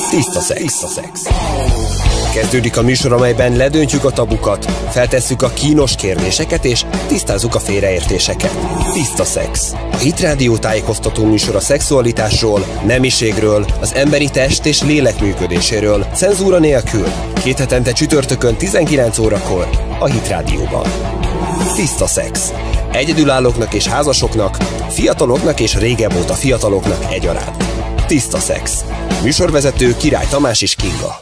Tiszta szex. Kezdődik a műsor, amelyben ledöntjük a tabukat, feltesszük a kínos kérdéseket és tisztázzuk a félreértéseket. Tiszta szex. A Hit Rádió tájékoztató műsor a szexualitásról, nemiségről, az emberi test és lélek működéséről, cenzúra nélkül. 2 hetente csütörtökön 19 órakor a Hit Rádióban. Tiszta szex. Egyedülállóknak és házasoknak, fiataloknak és régebb óta fiataloknak egyaránt. Tiszta szex. Műsorvezető Király Tamás és Kinga.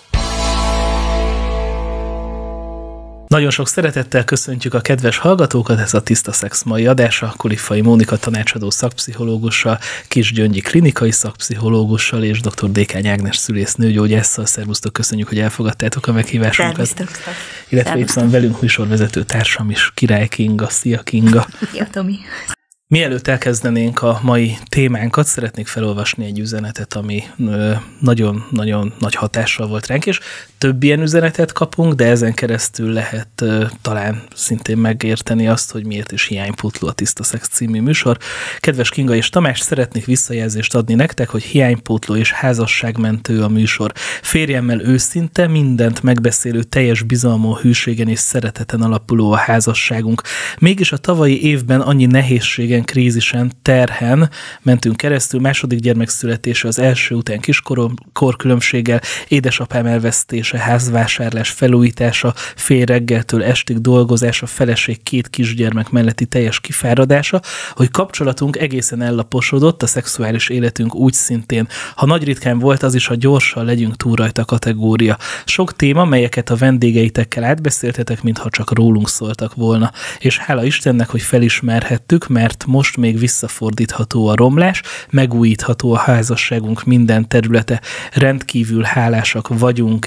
Nagyon sok szeretettel köszöntjük a kedves hallgatókat, ez a Tiszta Szex mai adása, Kulifai Mónika tanácsadó szakpszichológussal, Kis Gyöngyi klinikai szakpszichológussal és dr. Dékány Ágnes szülész nőgyógyásszal. Szervusztok, köszönjük, hogy elfogadtátok a meghívásunkat. Szervusztok. Illetve itt van velünk műsorvezető társam is, Király Kinga. Szia, Kinga! Szia, Tomi! Mielőtt elkezdenénk a mai témánkat, szeretnék felolvasni egy üzenetet, ami nagyon-nagyon nagy hatással volt ránk, és több ilyen üzenetet kapunk, de ezen keresztül lehet talán szintén megérteni azt, hogy miért is hiánypótló a Tiszta Szex című műsor. Kedves Kinga és Tamás, szeretnék visszajelzést adni nektek, hogy hiánypótló és házasságmentő a műsor. Férjemmel őszinte, mindent megbeszélő, teljes bizalmon, hűségen és szereteten alapuló a házasságunk. Mégis a tavalyi évben annyi nehézségen, krízisen, terhen mentünk keresztül, második gyermek születése, az első után korkülönbséggel, édesapám elvesztése, házvásárlás, felújítása, fél reggeltől estig dolgozása, feleség 2 kisgyermek melletti teljes kifáradása, hogy kapcsolatunk egészen ellaposodott, a szexuális életünk úgy szintén. Ha nagy ritkán volt, az is a gyorsan legyünk túl rajta kategória. Sok téma, melyeket a vendégeitekkel átbeszéltetek, mintha csak rólunk szóltak volna. És hála Istennek, hogy felismerhettük, mert most még visszafordítható a romlás, megújítható a házasságunk minden területe. Rendkívül hálásak vagyunk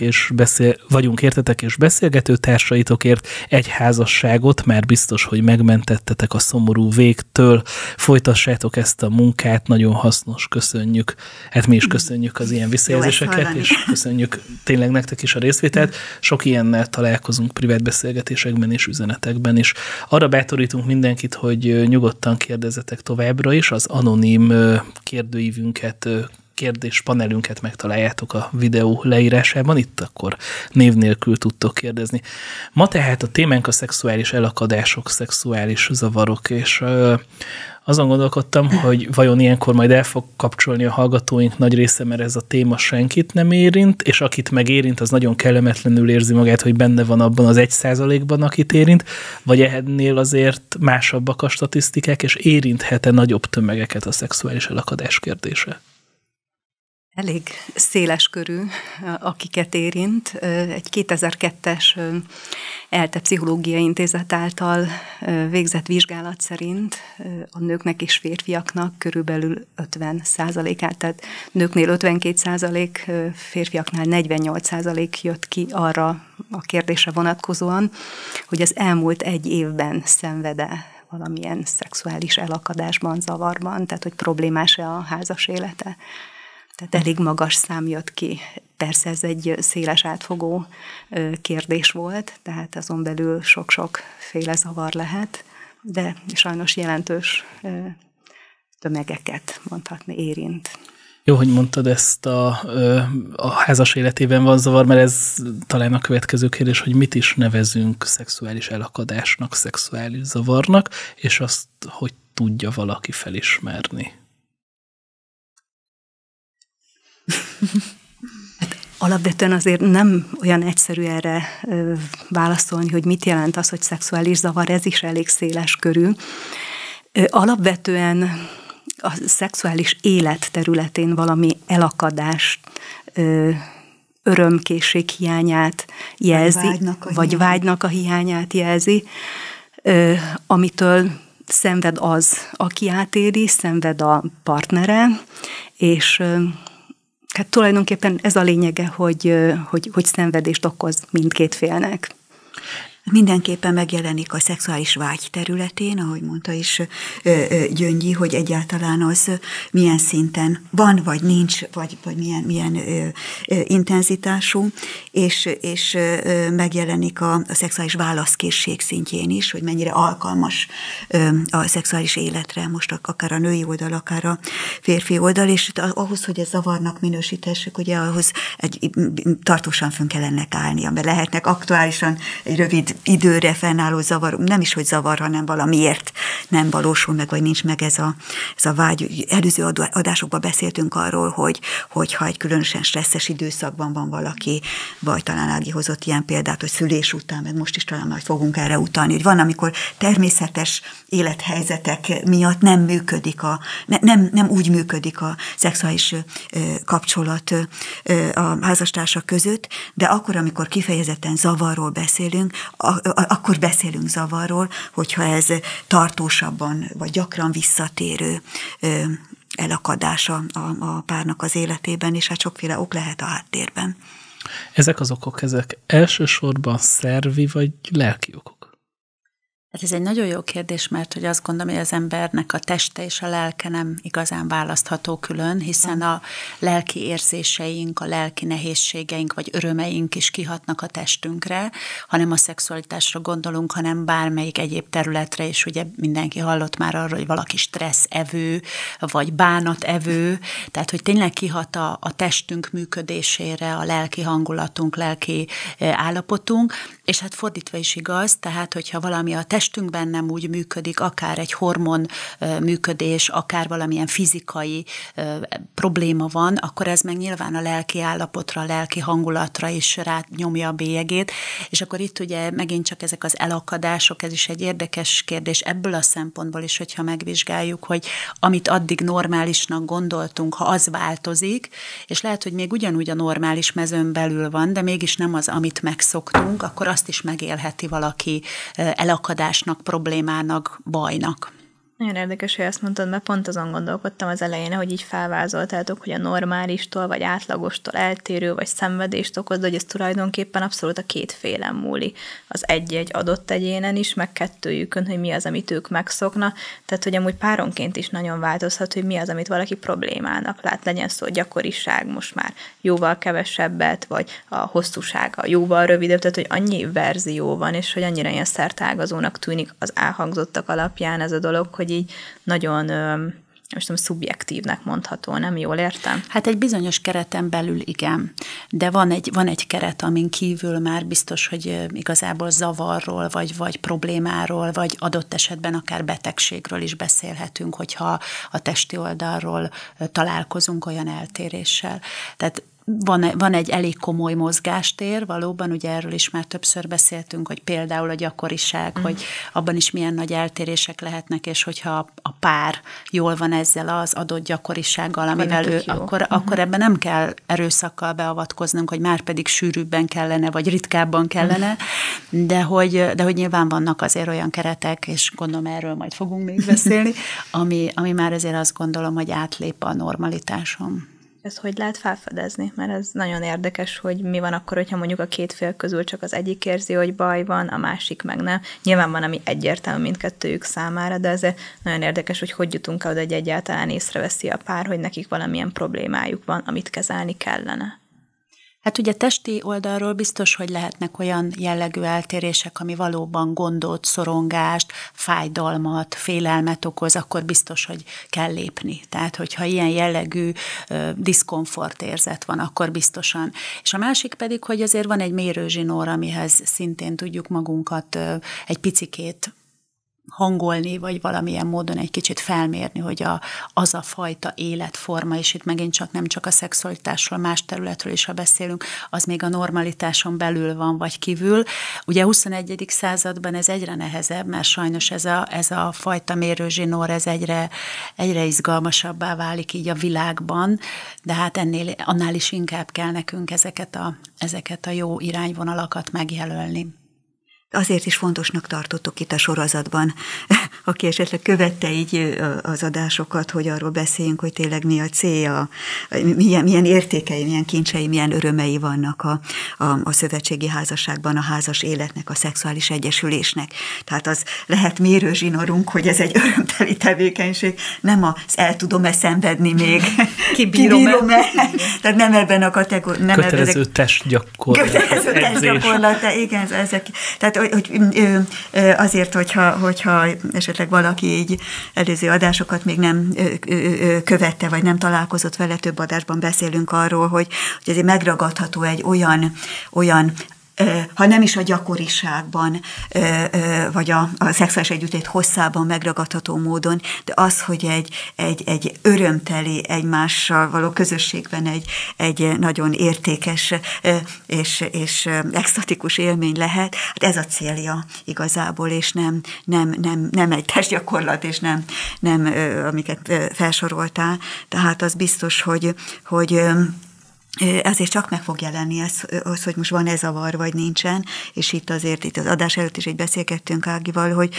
értetek és beszélgető társaitokért. Egy házasságot már biztos, hogy megmentettetek a szomorú végtől. Folytassátok ezt a munkát, nagyon hasznos, köszönjük. Hát mi is köszönjük az ilyen visszajelzéseket, és köszönjük tényleg nektek is a részvételt. Sok ilyennel találkozunk privát beszélgetésekben és üzenetekben is. Arra bátorítunk mindenkit, hogy nyugodtan kérdezzetek továbbra is, az anonim kérdőívünket, kérdéspanelünket megtaláljátok a videó leírásában, itt akkor név nélkül tudtok kérdezni. Ma tehát a témánk a szexuális elakadások, szexuális zavarok, és azon gondolkodtam, hogy vajon ilyenkor majd el fog kapcsolni a hallgatóink nagy része, mert ez a téma senkit nem érint, és akit megérint, az nagyon kellemetlenül érzi magát, hogy benne van abban az 1%-ban, akit érint, vagy ennél azért másabbak a statisztikák, és érinthet-e nagyobb tömegeket a szexuális elakadás kérdése? Elég széles körű, akiket érint. Egy 2002-es ELTE Pszichológiai Intézet által végzett vizsgálat szerint a nőknek és férfiaknak körülbelül 50%-át, tehát nőknél 52%, férfiaknál 48% jött ki arra a kérdésre vonatkozóan, hogy az elmúlt 1 évben szenved-e valamilyen szexuális elakadásban, zavarban, tehát hogy problémás-e a házas élete. Tehát elég magas szám jött ki. Persze ez egy széles átfogó kérdés volt, tehát azon belül sok-sok féle zavar lehet, de sajnos jelentős tömegeket mondhatni érint. Jó, hogy mondtad ezt a házas életében van zavar, mert ez talán a következő kérdés, hogy mit is nevezünk szexuális elakadásnak, szexuális zavarnak, és azt, hogy tudja valaki felismerni. Hát alapvetően azért nem olyan egyszerű erre válaszolni, hogy mit jelent az, hogy szexuális zavar, ez is elég széles körű. Alapvetően a szexuális élet területén valami elakadást, örömkészség hiányát jelzi, vagy vágynak a hiányát jelzi, amitől szenved az, aki átéri, szenved a partnere, és hát tulajdonképpen ez a lényege, hogy szenvedést okoz mindkét félnek. Mindenképpen megjelenik a szexuális vágy területén, ahogy mondta is Gyöngyi, hogy egyáltalán az milyen szinten van, vagy nincs, vagy milyen intenzitású, és megjelenik a szexuális válaszkészség szintjén is, hogy mennyire alkalmas a szexuális életre, most akár a női oldal, akár a férfi oldal, és ahhoz, hogy ez zavarnak minősítessük, ugye ahhoz tartósan fönn kell ennek állnia, mert lehetnek aktuálisan egy rövid időre fennálló zavar, nem is, hogy zavar, hanem valamiért nem valósul meg, vagy nincs meg ez a vágy. Előző adásokban beszéltünk arról, hogyha egy különösen stresszes időszakban van valaki, vagy talán Ági hozott ilyen példát, hogy szülés után, mert most is talán majd fogunk erre utalni, hogy van, amikor természetes élethelyzetek miatt nem működik nem úgy működik a szexuális kapcsolat a házastársak között, de akkor, amikor kifejezetten zavarról beszélünk, akkor beszélünk zavarról, hogyha ez tartósabban, vagy gyakran visszatérő elakadása a párnak az életében, és hát sokféle ok lehet a háttérben. Ezek az okok, ezek elsősorban szervi vagy lelki okok? Hát ez egy nagyon jó kérdés, mert hogy azt gondolom, hogy az embernek a teste és a lelke nem igazán választható külön, hiszen a lelki érzéseink, a lelki nehézségeink vagy örömeink is kihatnak a testünkre, hanem a szexualitásra gondolunk, hanem bármelyik egyéb területre, és ugye mindenki hallott már arról, hogy valaki stresszevő, vagy bánatevő, tehát hogy tényleg kihat a testünk működésére, a lelki hangulatunk, lelki állapotunk, és hát fordítva is igaz, tehát hogyha valami a testünkben nem úgy működik, akár egy hormon működés, akár valamilyen fizikai probléma van, akkor ez meg nyilván a lelki állapotra, a lelki hangulatra is rányomja a bélyegét, és akkor itt ugye megint csak ezek az elakadások, ez is egy érdekes kérdés ebből a szempontból is, hogyha megvizsgáljuk, hogy amit addig normálisnak gondoltunk, ha az változik, és lehet, hogy még ugyanúgy a normális mezőn belül van, de mégis nem az, amit megszoktunk, akkor azt is megélheti valaki elakadásnak, problémának, bajnak. Nagyon érdekes, hogy ezt mondtad, mert pont azon gondolkodtam az elején, hogy így felvázoltátok, hogy a normálistól, vagy átlagostól eltérő, vagy szenvedést okoz, de hogy ez tulajdonképpen abszolút a két félen múlik. Az egy adott egyénen is, meg kettőjükön, hogy mi az, amit ők megszokna. Tehát, hogy amúgy páronként is nagyon változhat, hogy mi az, amit valaki problémának lát. Legyen szó gyakoriság, most már jóval kevesebbet, vagy a hosszúsága jóval rövidebb, tehát, hogy annyi verzió van, és hogy annyira ilyen szertágazónak tűnik az elhangzottak alapján ez a dolog, hogy így nagyon, most nem szubjektívnek mondható, nem jól értem? Hát egy bizonyos kereten belül igen, de van egy keret, amin kívül már biztos, hogy igazából zavarról, vagy problémáról, vagy adott esetben akár betegségről is beszélhetünk, hogyha a testi oldalról találkozunk olyan eltéréssel. Tehát van egy elég komoly mozgástér, valóban, ugye erről is már többször beszéltünk, hogy például a gyakoriság, hogy abban is milyen nagy eltérések lehetnek, és hogyha a pár jól van ezzel az adott gyakorisággal, amivel ő, akkor ebben nem kell erőszakkal beavatkoznunk, hogy már pedig sűrűbben kellene, vagy ritkábban kellene, de hogy nyilván vannak azért olyan keretek, és gondolom erről majd fogunk még beszélni, ami már azért azt gondolom, hogy átlép a normalitáson. Ezt hogy lehet felfedezni? Mert ez nagyon érdekes, hogy mi van akkor, hogyha mondjuk a két fél közül csak az egyik érzi, hogy baj van, a másik meg nem. Nyilván van, ami egyértelmű mindkettőjük számára, de ezért nagyon érdekes, hogy jutunk el oda, hogy egyáltalán észreveszi a pár, hogy nekik valamilyen problémájuk van, amit kezelni kellene. Hát ugye testi oldalról biztos, hogy lehetnek olyan jellegű eltérések, ami valóban gondot, szorongást, fájdalmat, félelmet okoz, akkor biztos, hogy kell lépni. Tehát, hogyha ilyen jellegű diszkomfort érzet van, akkor biztosan. És a másik pedig, hogy azért van egy mérőzsinór, amihez szintén tudjuk magunkat egy picikét hangolni, vagy valamilyen módon egy kicsit felmérni, hogy az a fajta életforma, és itt megint csak nem csak a szexualitásról, más területről is, ha beszélünk, az még a normalitáson belül van, vagy kívül. Ugye a 21. században ez egyre nehezebb, mert sajnos ez a fajta mérőzsinór, ez egyre izgalmasabbá válik így a világban, de hát annál is inkább kell nekünk ezeket a jó irányvonalakat megjelölni. azért is fontosnak tartottuk itt a sorozatban, aki esetleg követte így az adásokat, hogy arról beszéljünk, hogy tényleg mi a célja, milyen értékei, milyen kincsei, milyen örömei vannak a szövetségi házasságban, a házas életnek, a szexuális egyesülésnek. Tehát az lehet mérőzsinorunk, hogy ez egy örömteli tevékenység, nem az el tudom-e szenvedni még, kibírom-e. Tehát nem ebben a kategóriában. Kötelező testgyakorlat. Igen, ezek. Tehát hogy azért, hogyha esetleg valaki így előző adásokat még nem követte, vagy nem találkozott vele, több adásban beszélünk arról, hogy azért megragadható egy olyan ha nem is a gyakoriságban, vagy a szexuális együttlét hosszában megragadható módon, de az, hogy egy örömteli egymással való közösségben egy nagyon értékes és extatikus élmény lehet, hát ez a célja igazából, és nem egy testgyakorlat, és nem amiket felsoroltál. Tehát az biztos, hogy ezért csak meg fog jelenni az, hogy most van-e zavar, vagy nincsen, és itt azért, itt az adás előtt is egy beszélgettünk Ágival,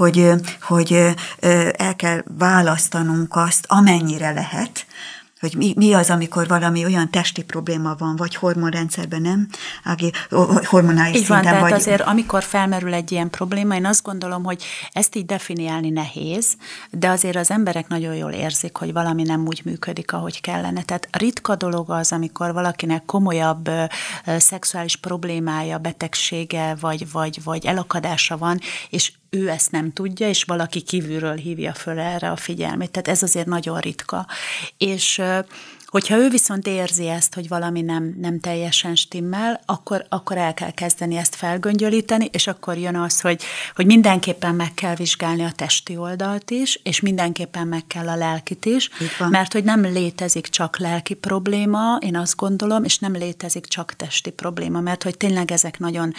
hogy el kell választanunk azt, amennyire lehet, hogy mi az, amikor valami olyan testi probléma van, vagy hormonrendszerben, nem? Ági, hormonális így szinten van, tehát vagy... azért, amikor felmerül egy ilyen probléma, én azt gondolom, hogy ezt így definiálni nehéz, de azért az emberek nagyon jól érzik, hogy valami nem úgy működik, ahogy kellene. Tehát ritka dolog az, amikor valakinek komolyabb szexuális problémája, betegsége, vagy elakadása van, és ő ezt nem tudja, és valaki kívülről hívja föl erre a figyelmét. Tehát ez azért nagyon ritka. És hogyha ő viszont érzi ezt, hogy valami nem teljesen stimmel, akkor el kell kezdeni ezt felgöngyölíteni, és akkor jön az, hogy mindenképpen meg kell vizsgálni a testi oldalt is, és mindenképpen meg kell a lelkit is, mert hogy nem létezik csak lelki probléma, én azt gondolom, és nem létezik csak testi probléma, mert hogy tényleg ezek nagyon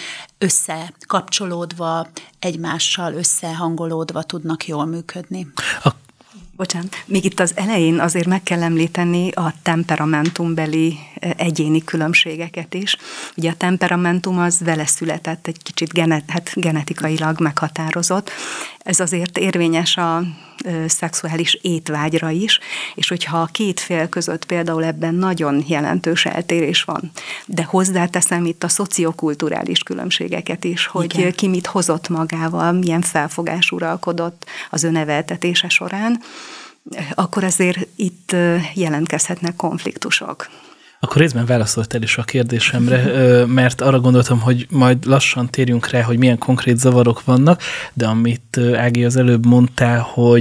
összekapcsolódva, egymással összehangolódva tudnak jól működni. Bocsánat, még itt az elején azért meg kell említeni a temperamentumbeli egyéni különbségeket is. Ugye a temperamentum az vele született, egy kicsit genetikailag meghatározott. Ez azért érvényes a szexuális étvágyra is, és hogyha a két fél között például ebben nagyon jelentős eltérés van, de hozzáteszem itt a szociokulturális különbségeket is, hogy igen, ki mit hozott magával, milyen felfogás uralkodott az öneveltetése során, akkor azért itt jelentkezhetnek konfliktusok. Akkor részben válaszoltál is a kérdésemre, mert arra gondoltam, hogy majd lassan térjünk rá, hogy milyen konkrét zavarok vannak, de amit Ági az előbb mondtál,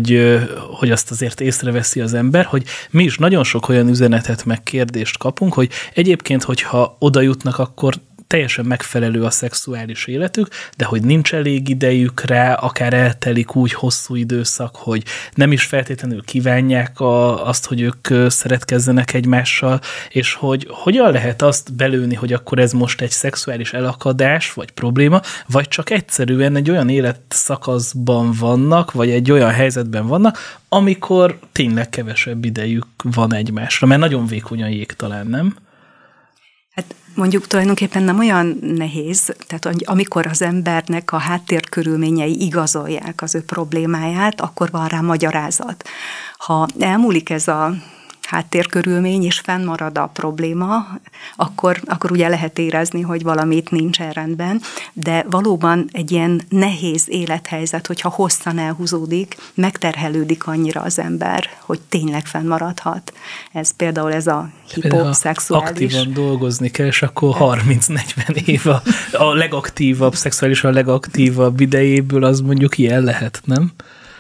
hogy azt azért észreveszi az ember, hogy mi is nagyon sok olyan üzenetet meg kérdést kapunk, hogy egyébként, hogyha oda jutnak, akkor teljesen megfelelő a szexuális életük, de hogy nincs elég idejük rá, akár eltelik úgy hosszú időszak, hogy nem is feltétlenül kívánják azt, hogy ők szeretkezzenek egymással, és hogy hogyan lehet azt belőni, hogy akkor ez most egy szexuális elakadás, vagy probléma, vagy csak egyszerűen egy olyan életszakaszban vannak, vagy egy olyan helyzetben vannak, amikor tényleg kevesebb idejük van egymásra, mert nagyon vékony a jég talán, nem? Hát mondjuk tulajdonképpen nem olyan nehéz, tehát amikor az embernek a háttérkörülményei igazolják az ő problémáját, akkor van rá magyarázat. Ha elmúlik ez a háttérkörülmény, és fennmarad a probléma, akkor ugye lehet érezni, hogy valamit nincsen rendben, de valóban egy ilyen nehéz élethelyzet, hogyha hosszan elhúzódik, megterhelődik annyira az ember, hogy tényleg fennmaradhat. Ez például ez a hiposzexuális. Aktívan dolgozni kell, és akkor 30-40 év a legaktívabb, szexuálisan legaktívabb idejéből az mondjuk ilyen lehet, nem?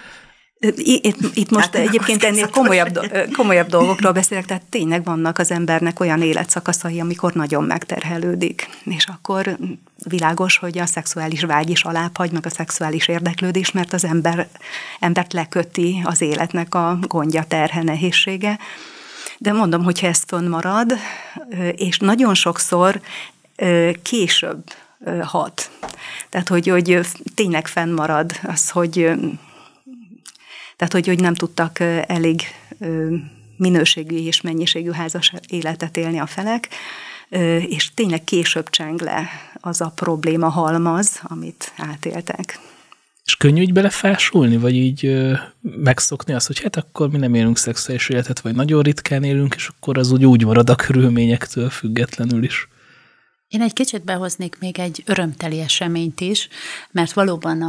Itt most egyébként ennél komolyabb dolgokról beszélek, tehát tényleg vannak az embernek olyan életszakaszai, amikor nagyon megterhelődik, és akkor világos, hogy a szexuális vágy is alábbhagy, meg a szexuális érdeklődés, mert az embert leköti az életnek a gondja, terhe, nehézsége. De mondom, hogyha ez fönnmarad, és nagyon sokszor később hat. Tehát, hogy tényleg fennmarad az, hogy nem tudtak elég minőségű és mennyiségű házas életet élni a felek, és tényleg később cseng le az a probléma halmaz, amit átéltek. És könnyű így belefásulni, vagy így megszokni azt, hogy hát akkor mi nem élünk szexuális életet, vagy nagyon ritkán élünk, és akkor az úgy marad a körülményektől függetlenül is. Én egy kicsit behoznék még egy örömteli eseményt is, mert valóban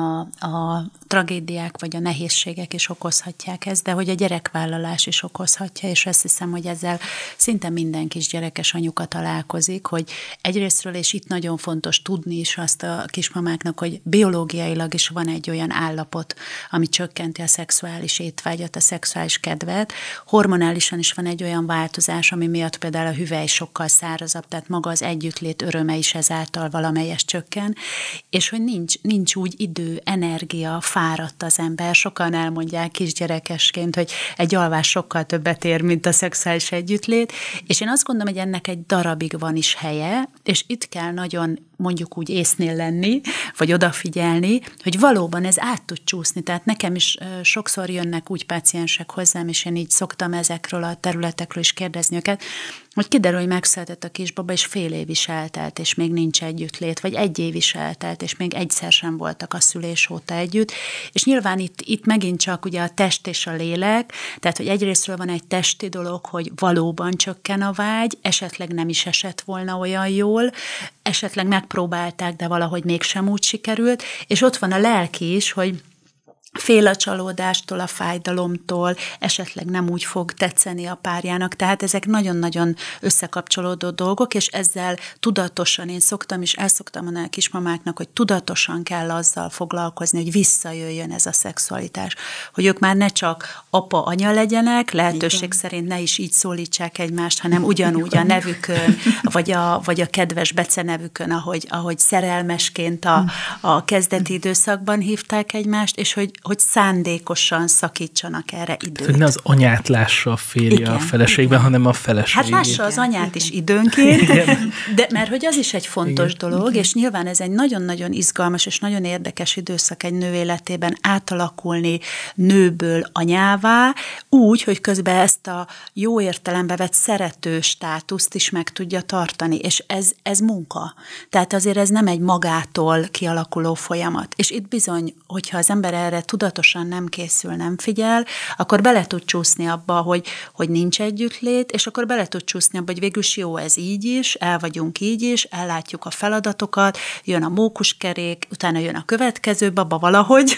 a tragédiák vagy a nehézségek is okozhatják ezt, de hogy a gyerekvállalás is okozhatja, és azt hiszem, hogy ezzel szinte minden kisgyerekes anyuka találkozik, hogy egyrésztről, és itt nagyon fontos tudni is azt a kismamáknak, hogy biológiailag is van egy olyan állapot, ami csökkenti a szexuális étvágyat, a szexuális kedvet. Hormonálisan is van egy olyan változás, ami miatt például a hüvely sokkal szárazabb, tehát maga az együttlét öröme is ezáltal valamelyes csökken, és hogy nincs úgy idő, energia, fáradt az ember. Sokan elmondják kisgyerekesként, hogy egy alvás sokkal többet ér, mint a szexuális együttlét, és én azt gondolom, hogy ennek egy darabig van is helye, és itt kell nagyon mondjuk úgy észnél lenni, vagy odafigyelni, hogy valóban ez át tud csúszni. Tehát nekem is sokszor jönnek úgy páciensek hozzám, és én így szoktam ezekről a területekről is kérdezni őket, hogy kiderül, hogy megszületett a kisbaba, és fél év is eltelt, és még nincs együttlét, vagy 1 év is eltelt, és még egyszer sem voltak a szülés óta együtt. És nyilván itt megint csak ugye a test és a lélek, tehát hogy egyrésztről van egy testi dolog, hogy valóban csökken a vágy, esetleg nem is esett volna olyan jól, esetleg megpróbálták, de valahogy mégsem úgy sikerült, és ott van a lelki is, hogy fél a csalódástól, a fájdalomtól, esetleg nem úgy fog tetszeni a párjának, tehát ezek nagyon-nagyon összekapcsolódó dolgok, és ezzel tudatosan, én szoktam és el szoktam mondani a kismamáknak, hogy tudatosan kell azzal foglalkozni, hogy visszajöjjön ez a szexualitás, hogy ők már ne csak apa-anya legyenek, lehetőség szerint ne is így szólítsák egymást, hanem ugyanúgy a nevükön, vagy a kedves becenevükön, ahogy szerelmesként a kezdeti időszakban hívták egymást, és hogy szándékosan szakítsanak erre időt. Tehát, ne az anyát lássa a férje a feleségben, hanem a feleség. Hát lássa az anyát is időnként, de mert hogy az is egy fontos dolog, és nyilván ez egy nagyon-nagyon izgalmas és nagyon érdekes időszak egy nő életében átalakulni nőből anyává, úgy, hogy közben ezt a jó értelembe vett szerető státuszt is meg tudja tartani, és ez munka. Tehát azért ez nem egy magától kialakuló folyamat. És itt bizony, hogyha az ember erre tudatosan nem készül, nem figyel, akkor bele tud csúszni abba, hogy nincs együttlét, és akkor bele tud csúszni abba, hogy végülis jó, ez így is, el vagyunk így is, ellátjuk a feladatokat, jön a mókuskerék, utána jön a következő baba valahogy,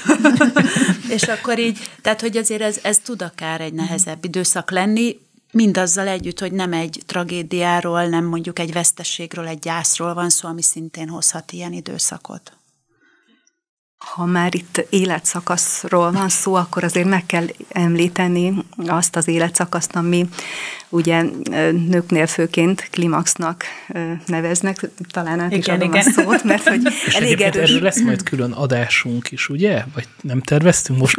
és akkor így, tehát hogy azért ez tud akár egy nehezebb időszak lenni, mindazzal együtt, hogy nem egy tragédiáról, nem mondjuk egy veszteségről, egy gyászról van szó, ami szintén hozhat ilyen időszakot. Ha már itt életszakaszról van szó, akkor azért meg kell említeni azt az életszakaszt, ami ugye nőknél főként klimaxnak neveznek, talán át is adom a szót, mert hogy és elég erős. Erről lesz majd külön adásunk is, ugye? Vagy nem terveztünk most?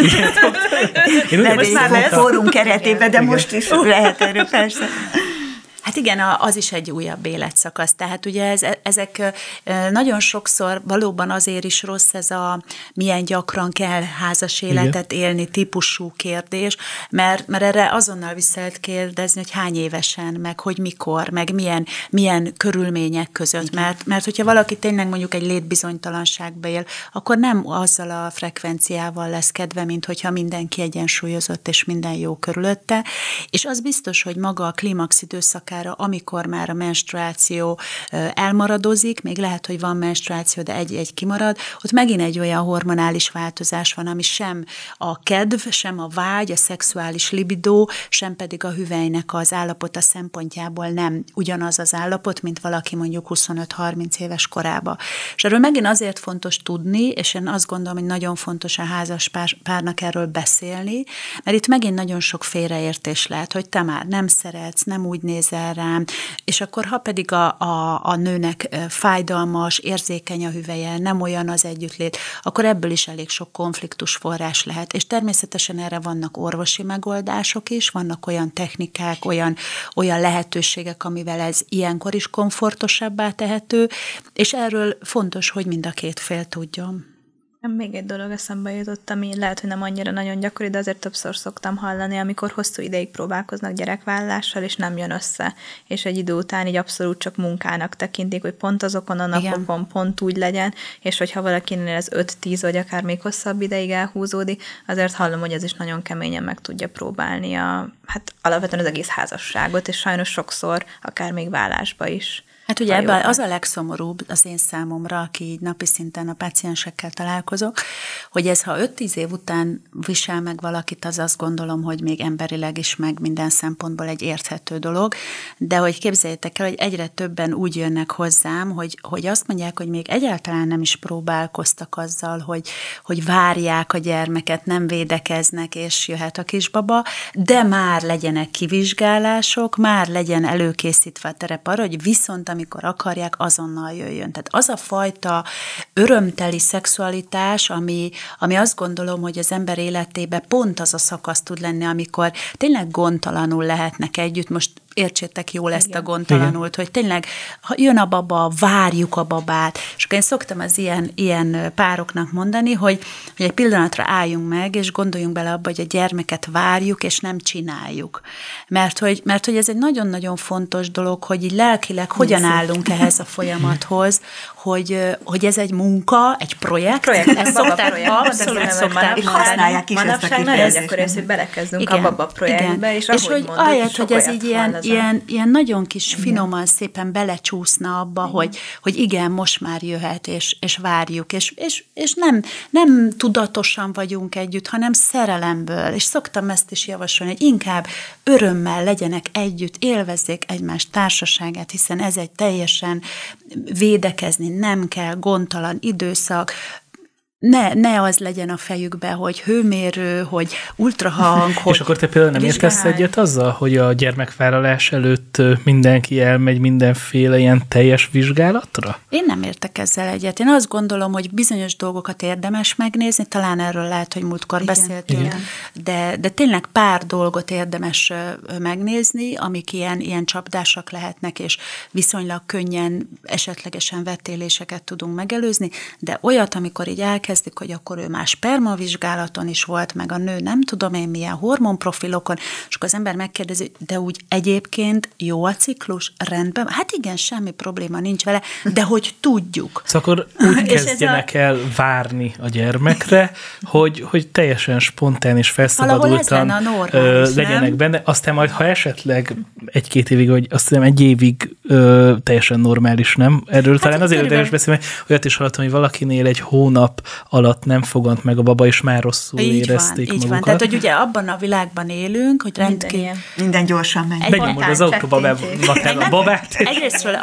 Én most már fórum keretében, de most is lehet erről persze. Hát igen, az is egy újabb életszakasz. Tehát ugye ezek nagyon sokszor valóban azért is rossz ez a milyen gyakran kell házas életet élni típusú kérdés, mert erre azonnal vissza lehet kérdezni, hogy hány évesen, meg hogy mikor, meg milyen körülmények között. Mert hogyha valaki tényleg mondjuk egy létbizonytalanságba él, akkor nem azzal a frekvenciával lesz kedve, mint hogyha mindenki egyensúlyozott és minden jó körülötte. És az biztos, hogy maga a klímax időszakára, amikor már a menstruáció elmaradozik, még lehet, hogy van menstruáció, de egy kimarad, ott megint egy olyan hormonális változás van, ami sem a kedv, sem a vágy, a szexuális libidó, sem pedig a hüvelynek az állapota szempontjából nem ugyanaz az állapot, mint valaki mondjuk 25-30 éves korában. És erről megint azért fontos tudni, és én azt gondolom, hogy nagyon fontos a házas párnak erről beszélni, mert itt megint nagyon sok félreértés lehet, hogy te már nem szeretsz, nem úgy nézel rám, és akkor ha pedig a nőnek fájdalmas, érzékeny a hüvelye, nem olyan az együttlét, akkor ebből is elég sok konfliktus forrás lehet. És természetesen erre vannak orvosi megoldások is, vannak olyan technikák, olyan lehetőségek, amivel ez ilyenkor is komfortosabbá tehető, és erről fontos, hogy mind a két fél tudjon. Még egy dolog eszembe jutott, ami lehet, hogy nem annyira nagyon gyakori, de azért többször szoktam hallani, amikor hosszú ideig próbálkoznak gyerekvállalással, és nem jön össze. És egy idő után így abszolút csak munkának tekintik, hogy pont azokon a napokon pont úgy legyen, és hogyha valakinél ez 5-10 vagy akár még hosszabb ideig elhúzódik, azért hallom, hogy ez is nagyon keményen meg tudja próbálni alapvetően az egész házasságot, és sajnos sokszor akár még vállásba is. Hát ugye ebben az a legszomorúbb az én számomra, aki így napi szinten a páciensekkel találkozok, hogy ez, ha 5-10 év után visel meg valakit, az azt gondolom, hogy még emberileg is, meg minden szempontból egy érthető dolog, de hogy képzeljétek el, hogy egyre többen úgy jönnek hozzám, hogy azt mondják, hogy még egyáltalán nem is próbálkoztak azzal, hogy várják a gyermeket, nem védekeznek, és jöhet a kisbaba, de már legyenek kivizsgálások, már legyen előkészítve a terep arra, hogy viszont amikor akarják, azonnal jöjjön. Tehát az a fajta örömteli szexualitás, ami azt gondolom, hogy az ember életében pont az a szakasz tud lenni, amikor tényleg gondtalanul lehetnek együtt. Most értsétek jól ezt a gondtalanult, hogy tényleg jön a baba, várjuk a babát, és akkor én szoktam az ilyen pároknak mondani, hogy egy pillanatra álljunk meg, és gondoljunk bele abba, hogy a gyermeket várjuk, és nem csináljuk. Mert hogy ez egy nagyon-nagyon fontos dolog, hogy így lelkileg hogyan állunk ehhez a folyamathoz, hogy ez egy munka, egy projekt. Ezt szokták, abszolút szokták. És használják is ezt a kifejezést. Manapság nagyon gyakori, hogy belekezdünk a baba projektbe, és ahogy mondod, ahelyett, hogy ez így ilyen nagyon kis finoman szépen belecsúszna abba, hogy igen, most már jöhet, és várjuk, és nem tudatosan vagyunk együtt, hanem szerelemből, és szoktam ezt is javasolni, hogy inkább örömmel legyenek együtt, élvezzék egymás társaságát, hiszen ez egy teljesen védekezni nem kell, gondtalan időszak, ne az legyen a fejükbe, hogy hőmérő, hogy ultrahang, hogy... És akkor te például nem értesz egyet azzal, hogy a gyermekvállalás előtt mindenki elmegy mindenféle ilyen teljes vizsgálatra? Én nem értek ezzel egyet. Én azt gondolom, hogy bizonyos dolgokat érdemes megnézni, talán erről lehet, hogy múltkor beszéltünk, de tényleg pár dolgot érdemes megnézni, amik ilyen csapdásak lehetnek, és viszonylag könnyen, esetlegesen vettéléseket tudunk megelőzni, de olyat, amikor így elkezdik, hogy akkor ő már spermavizsgálaton is volt, meg a nő nem tudom én milyen hormonprofilokon, és akkor az ember megkérdezi, de úgy egyébként jó a ciklus, rendben? Hát igen, semmi probléma nincs vele, de hogy tudjuk. Szóval akkor úgy kezdjenek el várni a gyermekre, hogy teljesen spontán és felszabadultan legyenek benne. Aztán majd, ha esetleg 1-2 évig, vagy azt hiszem 1 évig teljesen normális, nem? Erről talán azért érdemes beszélni, mert olyat is hallottam, hogy valakinél 1 hónap alatt nem fogant meg a baba, és már rosszul érezték magukat. Így van, tehát hogy ugye abban a világban élünk, hogy rendkívül... Minden gyorsan megy. Benyomod az autóba a babát. Egyrésztről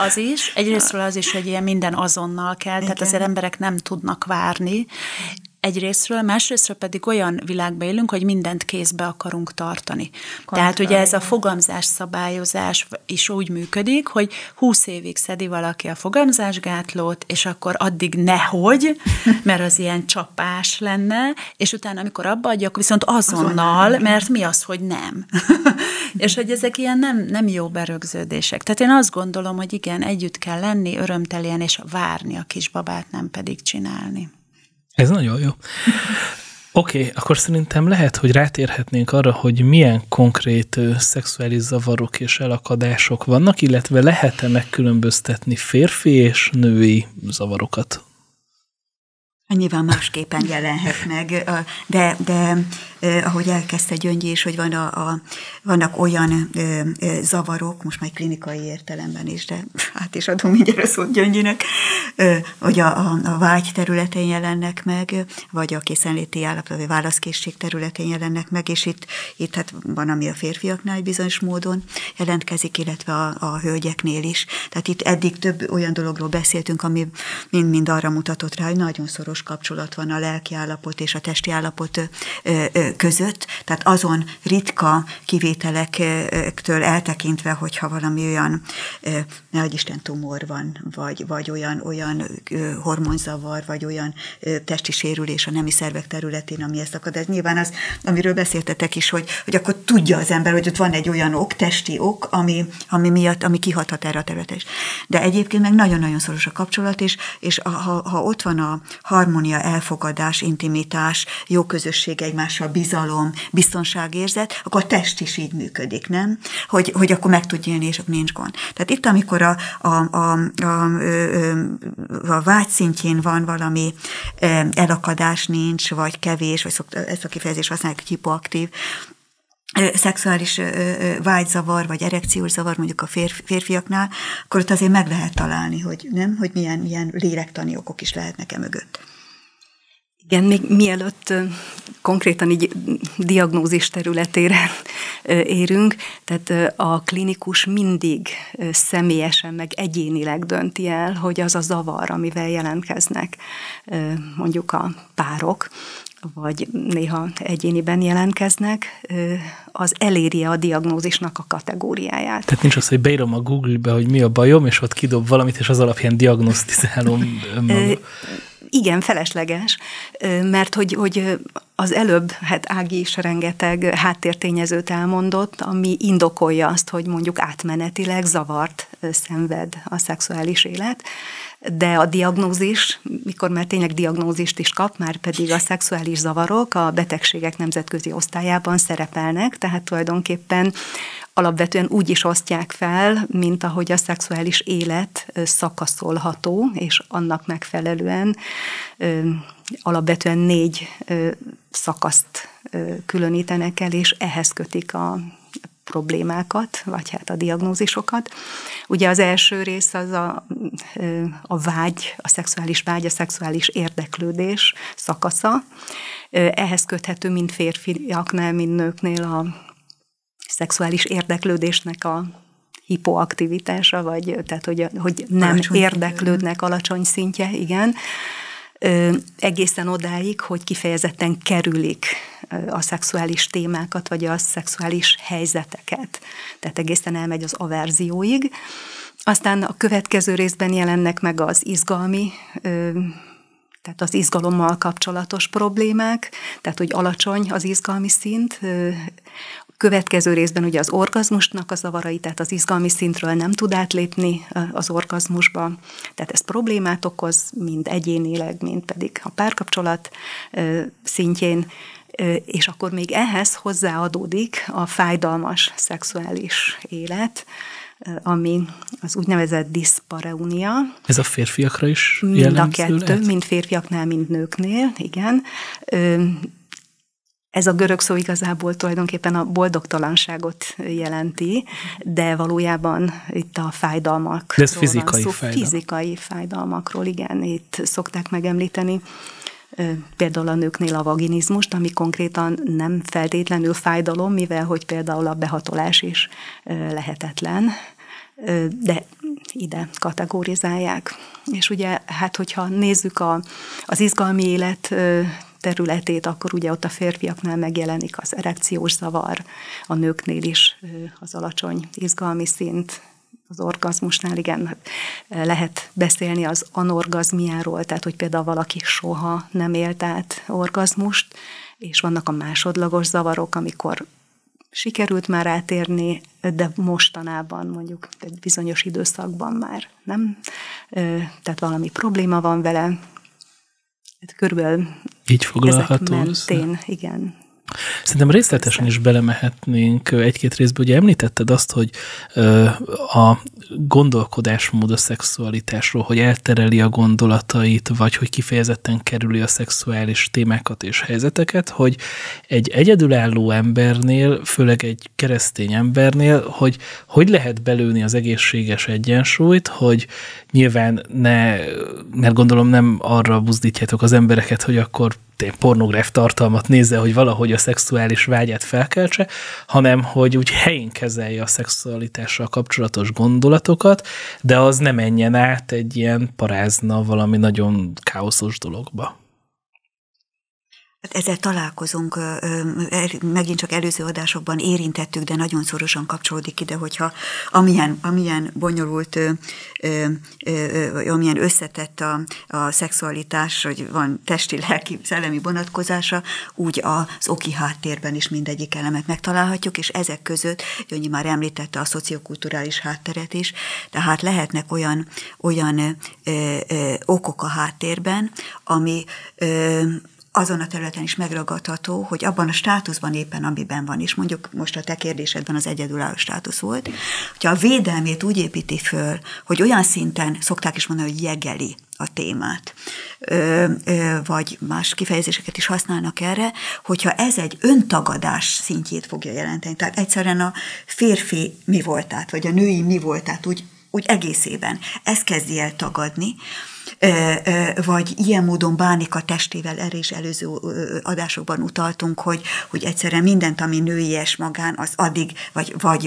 az is, hogy ilyen minden azonnal kell, tehát azért emberek nem tudnak várni. Egyrésztről, másrésztről pedig olyan világban élünk, hogy mindent kézbe akarunk tartani. Tehát ugye ez a fogamzás szabályozás is úgy működik, hogy 20 évig szedi valaki a fogamzásgátlót, és akkor addig nehogy, mert az ilyen csapás lenne, és utána, amikor abba adja, akkor viszont azonnal, mert mi az, hogy nem. És hogy ezek ilyen nem jó berögződések. Tehát én azt gondolom, hogy igen, együtt kell lenni, örömteljen, és várni a kisbabát, nem pedig csinálni. Ez nagyon jó. Oké, akkor szerintem lehet, hogy rátérhetnénk arra, hogy milyen konkrét szexuális zavarok és elakadások vannak, illetve lehet-e megkülönböztetni férfi és női zavarokat? Nyilván másképpen jelenhet meg, de ahogy elkezdte Gyöngyi is, hogy vannak olyan zavarok, most már klinikai értelemben is, de át is adom mindjárt a szót Gyöngyinek, hogy a vágy területén jelennek meg, vagy a készenléti állapot, vagy válaszkészség területén jelennek meg, és itt hát van, ami a férfiaknál bizonyos módon jelentkezik, illetve a hölgyeknél is. Tehát itt eddig több olyan dologról beszéltünk, ami mind arra mutatott rá, hogy nagyon szoros kapcsolat van a lelki állapot és a testi állapot között, tehát azon ritka kivételektől eltekintve, hogyha valami olyan, nehogy Isten, tumor van, vagy olyan hormonzavar, vagy olyan testi sérülés a nemi szervek területén, ami ezt akad. Ez nyilván az, amiről beszéltetek is, hogy akkor tudja az ember, hogy ott van egy olyan ok, testi ok, ami miatt, ami kihathat erre a területre is. De egyébként meg nagyon-nagyon szoros a kapcsolat, és ha ott van a harmónia, elfogadás, intimitás, jó közösség egymással, bizalom, biztonságérzet, akkor a test is így működik, nem? Hogy akkor meg tud élni, és akkor nincs gond. Tehát itt, amikor a vágy szintjén van valami elakadás, nincs, vagy kevés, vagy ezt a kifejezést használják, hogy hipoaktív, szexuális vágyzavar, vagy erekciós zavar mondjuk a férfiaknál, akkor ott azért meg lehet találni, hogy nem, hogy milyen lélektani okok is lehetnek mögött. Igen, még mielőtt konkrétan így diagnózis területére érünk, tehát a klinikus mindig személyesen, meg egyénileg dönti el, hogy az a zavar, amivel jelentkeznek mondjuk a párok, vagy néha egyéniben jelentkeznek, az eléri a diagnózisnak a kategóriáját. Tehát nincs az, hogy beírom a Google-be, hogy mi a bajom, és ott kidob valamit, és az alapján diagnosztizálom önmagam. Igen, felesleges, mert hogy az előbb, hát Ági is rengeteg háttértényezőt elmondott, ami indokolja azt, hogy mondjuk átmenetileg zavart szenved a szexuális élet, de a diagnózis, mikor már tényleg diagnózist is kap, már pedig a szexuális zavarok a betegségek nemzetközi osztályában szerepelnek, tehát tulajdonképpen alapvetően úgy is osztják fel, mint ahogy a szexuális élet szakaszolható, és annak megfelelően alapvetően 4 szakaszt különítenek el, és ehhez kötik a problémákat, vagy hát a diagnózisokat. Ugye az első rész az a vágy, a szexuális érdeklődés szakasza. Ehhez köthető mind férfiaknál, mind nőknél a szexuális érdeklődésnek a hipoaktivitása, vagy tehát, hogy nem alacsony érdeklődnek, alacsony szintje, igen. Egészen odáig, hogy kifejezetten kerülik a szexuális témákat, vagy a szexuális helyzeteket. Tehát egészen elmegy az averzióig. Aztán a következő részben jelennek meg az izgalmi, tehát az izgalommal kapcsolatos problémák, tehát hogy alacsony az izgalmi szint. Következő részben ugye az orgazmusnak a zavarai, tehát az izgalmi szintről nem tud átlépni az orgazmusba. Tehát ez problémát okoz, mind egyénileg, mind pedig a párkapcsolat szintjén, és akkor még ehhez hozzáadódik a fájdalmas szexuális élet, ami az úgynevezett diszpareunia. Ez a férfiakra is jellemző mind a kettő, lehet? mind férfiaknál, mind nőknél, igen. Ez a görög szó igazából tulajdonképpen a boldogtalanságot jelenti, de valójában itt a fájdalmakról. De ez fizikai fájdalmak. Fizikai fájdalmakról, igen, itt szokták megemlíteni. Például a nőknél a vaginizmust, ami konkrétan nem feltétlenül fájdalom, mivel hogy például a behatolás is lehetetlen, de ide kategorizálják. És ugye, hát hogyha nézzük az izgalmi élet területét, akkor ugye ott a férfiaknál megjelenik az erekciós zavar, a nőknél is az alacsony izgalmi szint, az orgazmusnál, igen, lehet beszélni az anorgazmiáról, tehát hogy például valaki soha nem élt át orgazmust, és vannak a másodlagos zavarok, amikor sikerült már átérni, de mostanában mondjuk egy bizonyos időszakban már nem, tehát valami probléma van vele, körülbelül így foglalható ezek mentén, igen. Szerintem részletesen is belemehetnénk egy-két részbe. Ugye említetted azt, hogy a gondolkodásmód a szexualitásról, hogy eltereli a gondolatait, vagy hogy kifejezetten kerüli a szexuális témákat és helyzeteket, hogy egy egyedülálló embernél, főleg egy keresztény embernél, hogy lehet belőni az egészséges egyensúlyt, hogy nyilván mert gondolom nem arra buzdítjátok az embereket, hogy akkor pornográf tartalmat nézze, hogy valahogy a szexuális vágyát felkeltse, hanem hogy úgy helyén kezelje a szexualitással kapcsolatos gondolatokat, de az ne menjen át egy ilyen parázna, valami nagyon káoszos dologba. Ezzel találkozunk, megint csak előző adásokban érintettük, de nagyon szorosan kapcsolódik ide, hogyha amilyen bonyolult, amilyen összetett a szexualitás, hogy van testi, lelki, szellemi vonatkozása, úgy az oki háttérben is mindegyik elemet megtalálhatjuk, és ezek között, Gyöngyi már említette a szociokulturális hátteret is, tehát lehetnek olyan okok a háttérben, ami azon a területen is megragadható, hogy abban a státuszban éppen, amiben van, és mondjuk most a te kérdésedben az egyedülálló státusz volt, hogyha a védelmét úgy építi föl, hogy olyan szinten, szokták is mondani, hogy jegeli a témát, vagy más kifejezéseket is használnak erre, hogyha ez egy öntagadás szintjét fogja jelenteni. Tehát egyszerűen a férfi mi voltát, vagy a női mi voltát úgy egészében ezt kezdi el tagadni, vagy ilyen módon bánik a testével, erre is előző adásokban utaltunk, hogy egyszerűen mindent, ami nőies magán, az addig, vagy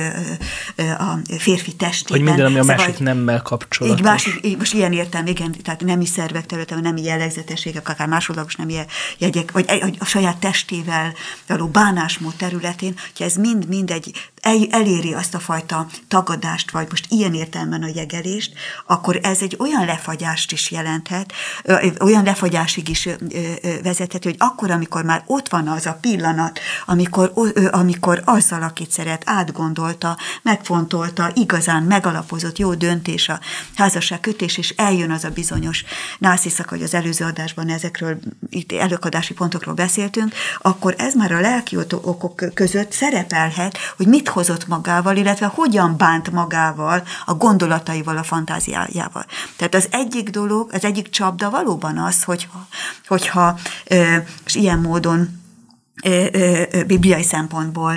a férfi testében. Vagy minden, ami a másik nemmel kapcsolatos. Most ilyen értelme, igen, tehát nemi szervek területen, nemi jellegzetességek, akár másodlagos nemi jegyek, vagy a saját testével való bánásmód területén, hogyha ez mind eléri azt a fajta tagadást, vagy most ilyen értelemben a jegelést, akkor ez egy olyan lefagyást is jelenthet, olyan lefagyásig is vezethet, hogy akkor, amikor már ott van az a pillanat, amikor azzal, akit szeret, átgondolta, megfontolta, igazán megalapozott jó döntés a házasságkötés, és eljön az a bizonyos nászészak, hogy az előző adásban ezekről, itt előadási pontokról beszéltünk, akkor ez már a lelki okok között szerepelhet, hogy mit hozott magával, illetve hogyan bánt magával, a gondolataival, a fantáziájával. Tehát az egyik dolog, az egyik csapda valóban az, hogyha és ilyen módon bibliai szempontból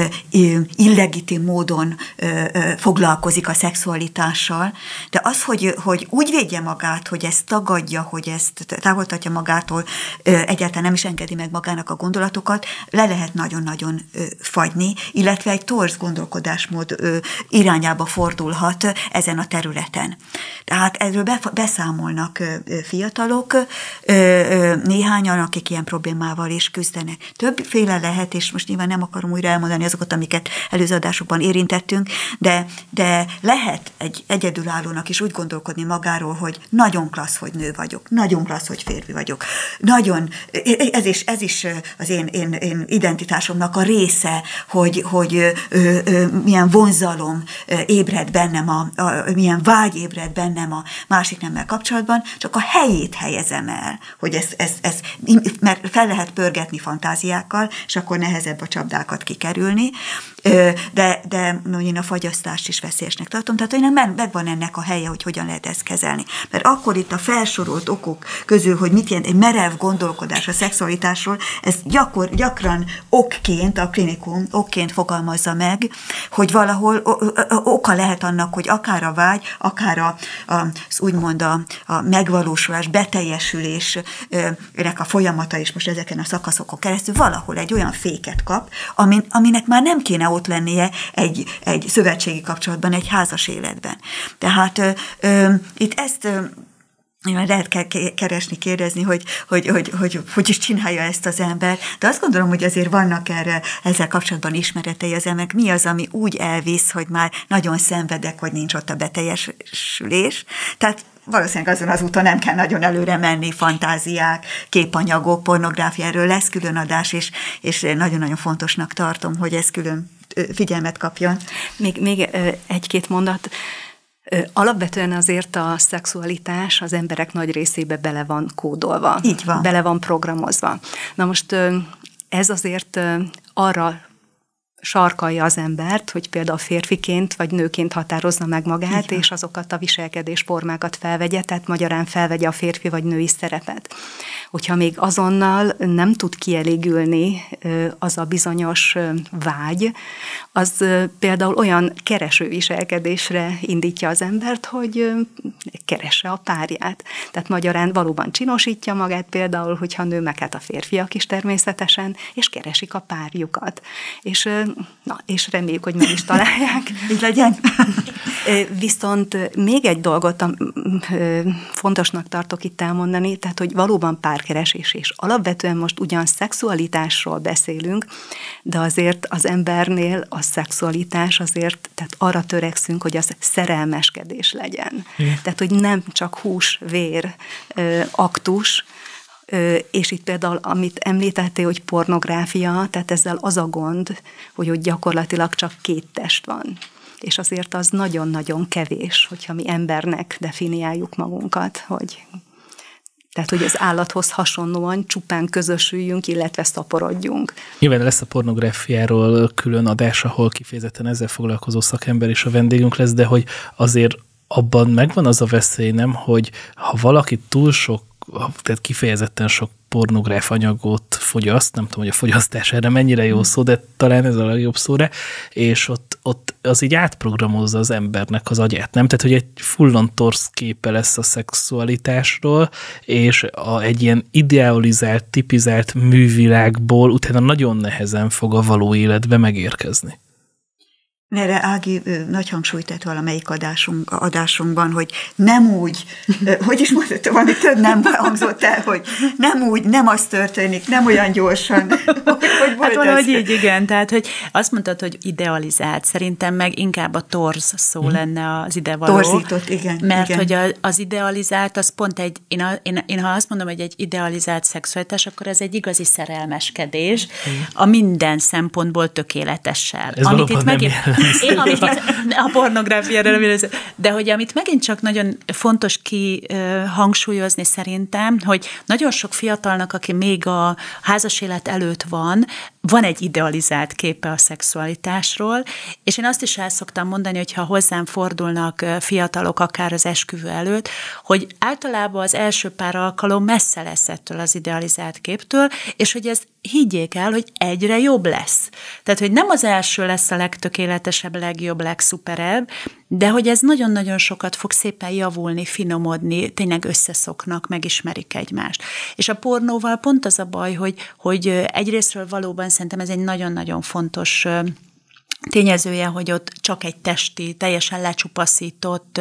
illegitim módon foglalkozik a szexualitással, de az, hogy úgy védje magát, hogy ezt tagadja, hogy ezt távoltatja magától, egyáltalán nem is engedi meg magának a gondolatokat, le lehet nagyon-nagyon fagyni, illetve egy torz gondolkodásmód irányába fordulhat ezen a területen. Tehát erről beszámolnak fiatalok, néhányan, akik ilyen problémával is küzdenek. Többféle lehet, és most nyilván nem akarom újra elmondani azokat, amiket előző adásokban érintettünk, de lehet egy egyedülállónak is úgy gondolkodni magáról, hogy nagyon klassz, hogy nő vagyok, nagyon klassz, hogy férfi vagyok. Nagyon, ez is az én identitásomnak a része, hogy milyen vonzalom ébred bennem, milyen vágy ébred bennem a másik nemmel kapcsolatban, csak a helyét helyezem el, hogy mert fel lehet pörgetni fantáziákkal, és akkor nehezebb a csapdákat kikerülni, de én a fagyasztást is veszélyesnek tartom, tehát hogy megvan ennek a helye, hogy hogyan lehet ezt kezelni. Mert akkor itt a felsorolt okok közül, hogy mit jelent egy merev gondolkodás a szexualitásról, ez gyakran okként, a klinikum okként fogalmazza meg, hogy valahol oka lehet annak, hogy akár a vágy, akár az úgymond a megvalósulás, beteljesülésnek a folyamata is most ezeken a szakaszokon keresztül valahol egy olyan féket kap, aminek már nem kéne ott lennie egy szövetségi kapcsolatban, egy házas életben. Tehát itt ezt lehet keresni, kérdezni, hogy is csinálja ezt az ember, de azt gondolom, hogy azért vannak ezzel kapcsolatban ismeretei az emberek. Mi az, ami úgy elvisz, hogy már nagyon szenvedek, hogy nincs ott a beteljesülés. Tehát valószínűleg azon az úton nem kell nagyon előre menni, fantáziák, képanyagok, pornográfia, erről lesz külön adás, és nagyon-nagyon fontosnak tartom, hogy ez külön figyelmet kapjon. Még egy-két mondat. Alapvetően azért a szexualitás az emberek nagy részébe bele van kódolva. Így van. Bele van programozva. Na most ez azért arra sarkalja az embert, hogy például férfiként vagy nőként határozna meg magát, és azokat a viselkedésformákat felvegye, tehát magyarán felvegye a férfi vagy női szerepet. Hogyha még azonnal nem tud kielégülni az a bizonyos vágy, az például olyan keresőviselkedésre indítja az embert, hogy keresse a párját. Tehát magyarán valóban csinosítja magát, például, hogyha nő, meg hát a férfiak is természetesen, és keresik a párjukat. És Na, és reméljük, hogy meg is találják. Így legyen. Viszont még egy dolgot fontosnak tartok itt elmondani, tehát, hogy valóban párkeresés, és alapvetően most ugyan szexualitásról beszélünk, de azért az embernél a szexualitás azért, tehát arra törekszünk, hogy az szerelmeskedés legyen. Tehát, hogy nem csak hús, vér, aktus, és itt például, amit említettél, hogy pornográfia, tehát ezzel az a gond, hogy ott gyakorlatilag csak két test van. És azért az nagyon-nagyon kevés, hogyha mi embernek definiáljuk magunkat, tehát, hogy az állathoz hasonlóan csupán közösüljünk, illetve szaporodjunk. Nyilván lesz a pornográfiáról külön adás, ahol kifejezetten ezzel foglalkozó szakember is a vendégünk lesz, de hogy azért abban megvan az a veszély, nem, hogy ha valaki túl sok, tehát kifejezetten sok pornográf anyagot fogyaszt, nem tudom, hogy a fogyasztás erre mennyire jó szó, de talán ez a legjobb szóra, és ott az így átprogramozza az embernek az agyát, nem? Tehát, hogy egy full-on torz képe lesz a szexualitásról, és egy ilyen idealizált, tipizált művilágból utána nagyon nehezen fog a való életbe megérkezni. Erre Ági nagy hangsúlyt tett valamelyik adásunkban, hogy nem úgy, hogy is mondott, valami több nem hangzott el, hogy nem úgy, nem az történik, nem olyan gyorsan. Hogy hát valahogy így, igen, tehát hogy azt mondtad, hogy idealizált, szerintem meg inkább a torz szó lenne az idevaló. Torzított, igen. Mert igen. hogy az idealizált, az pont én ha azt mondom, hogy egy idealizált szexualitás, akkor ez egy igazi szerelmeskedés, a minden szempontból tökéletessel. Ez amit itt megint a pornográfiára, de hogy amit megint csak nagyon fontos hangsúlyozni szerintem, hogy nagyon sok fiatalnak, aki még a házas élet előtt van egy idealizált képe a szexualitásról, és én azt is el szoktam mondani, hogy ha hozzám fordulnak fiatalok, akár az esküvő előtt, hogy általában az első pár alkalom messze lesz ettől az idealizált képtől, és hogy ez higgyék el, hogy egyre jobb lesz. Tehát, hogy nem az első lesz a legtökéletesebb, legjobb, legszuperebb, de hogy ez nagyon-nagyon sokat fog szépen javulni, finomodni, tényleg összeszoknak, megismerik egymást. És a pornóval pont az a baj, hogy egyrésztről valóban szerintem ez egy nagyon-nagyon fontos tényezője, hogy ott csak egy testi, teljesen lecsupaszított,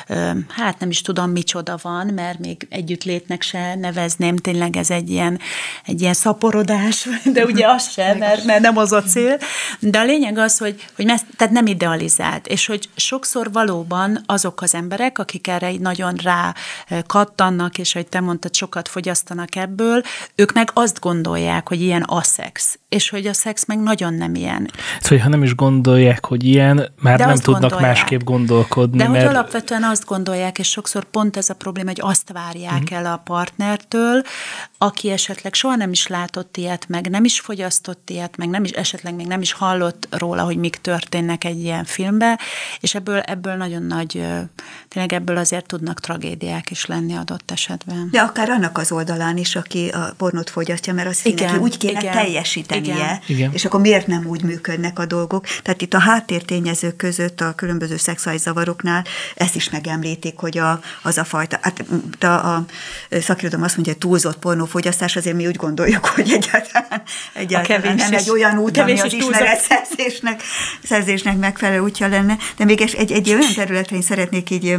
hát nem is tudom micsoda van, mert még együttlétnek se nevezném, tényleg ez egy ilyen szaporodás, de ugye az sem, mert nem az a cél. De a lényeg az, hogy tehát nem idealizált, és hogy sokszor valóban azok az emberek, akik erre így nagyon rá kattannak, és hogy te mondtad, sokat fogyasztanak ebből, ők meg azt gondolják, hogy ilyen a szex, és hogy a szex meg nagyon nem ilyen. Szóval, ha nem is gondolják, hogy ilyen, már nem tudnak másképp gondolkodni. De hogy alapvetően azt gondolják, és sokszor pont ez a probléma, hogy azt várják el a partnertől, aki esetleg soha nem is látott ilyet, meg nem is fogyasztott ilyet, meg nem is, esetleg még nem is hallott róla, hogy mik történnek egy ilyen filmbe, és ebből nagyon nagy, tényleg ebből azért tudnak tragédiák is lenni adott esetben. De akár annak az oldalán is, aki a pornót fogyasztja, mert azt neki úgy kéne teljesítenie, és akkor miért nem úgy működnek a dolgok. Tehát itt a háttértényezők között a különböző szexuális zavaroknál ezt is megemlítik, hogy az a fajta, hát a szakirodalom azt mondja, hogy túlzott pornófogyasztás, azért mi úgy gondoljuk, hogy egyáltalán nem egy olyan út, ami az ismeretszerzésnek megfelelő útja lenne. De még egy olyan területre én szeretnék így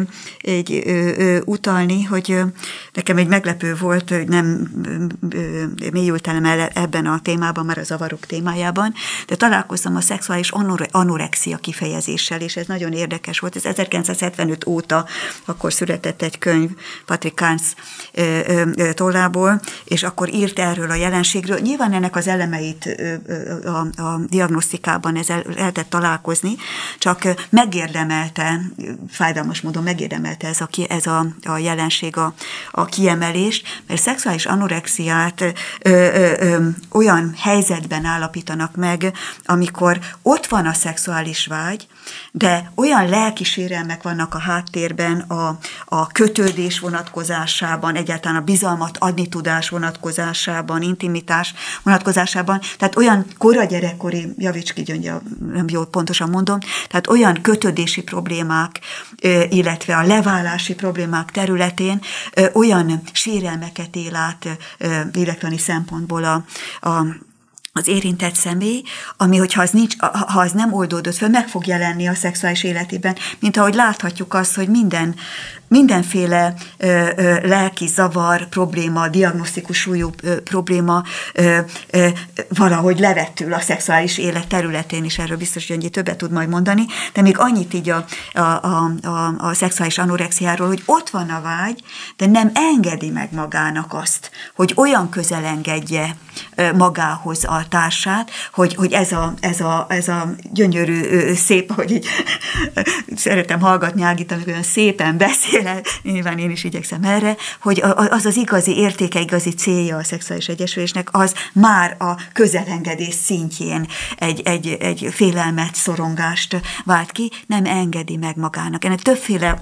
utalni, hogy nekem egy meglepő volt, hogy nem mélyültem el ebben a témában, már a zavarok témájában, de találkoztam a szexuális anorexia kifejezéssel, és ez nagyon érdekes volt. Ez 1975 óta akkor született egy könyv Patrick Carnes tollából, és akkor írt erről a jelenségről. Nyilván ennek az elemeit a diagnosztikában ezzel lehetett találkozni, csak megérdemelte, fájdalmas módon megérdemelte ez a jelenség a kiemelést, mert szexuális anorexiát olyan helyzetben állapítanak meg, amikor ott van a szexuális vágy, de olyan lelki sérelmek vannak a háttérben, a kötődés vonatkozásában, egyáltalán a bizalmat adni tudás vonatkozásában, intimitás vonatkozásában, tehát olyan kora gyerekkori, javíts ki Gyöngyi, nem jól pontosan mondom, tehát olyan kötődési problémák, illetve a leválási problémák területén olyan sérelmeket él át lélektani szempontból az érintett személy, ami, hogyha ha az nem oldódott föl, meg fog jelenni a szexuális életében, mint ahogy láthatjuk azt, hogy mindenféle lelki zavar, probléma, diagnosztikus súlyú probléma valahogy levetül a szexuális élet területén is, erről biztos, hogy Gyöngyi többet tud majd mondani, de még annyit így a szexuális anorexiáról, hogy ott van a vágy, de nem engedi meg magának azt, hogy olyan közel engedje magához a társát, hogy ez a gyönyörű, szép, hogy így szeretem hallgatni Ágit, amikor olyan szépen beszél, nyilván én is igyekszem erre, hogy az igazi értéke, igazi célja a szexuális egyesülésnek, az már a közelengedés szintjén egy félelmet, szorongást vált ki, nem engedi meg magának. Ennek többféle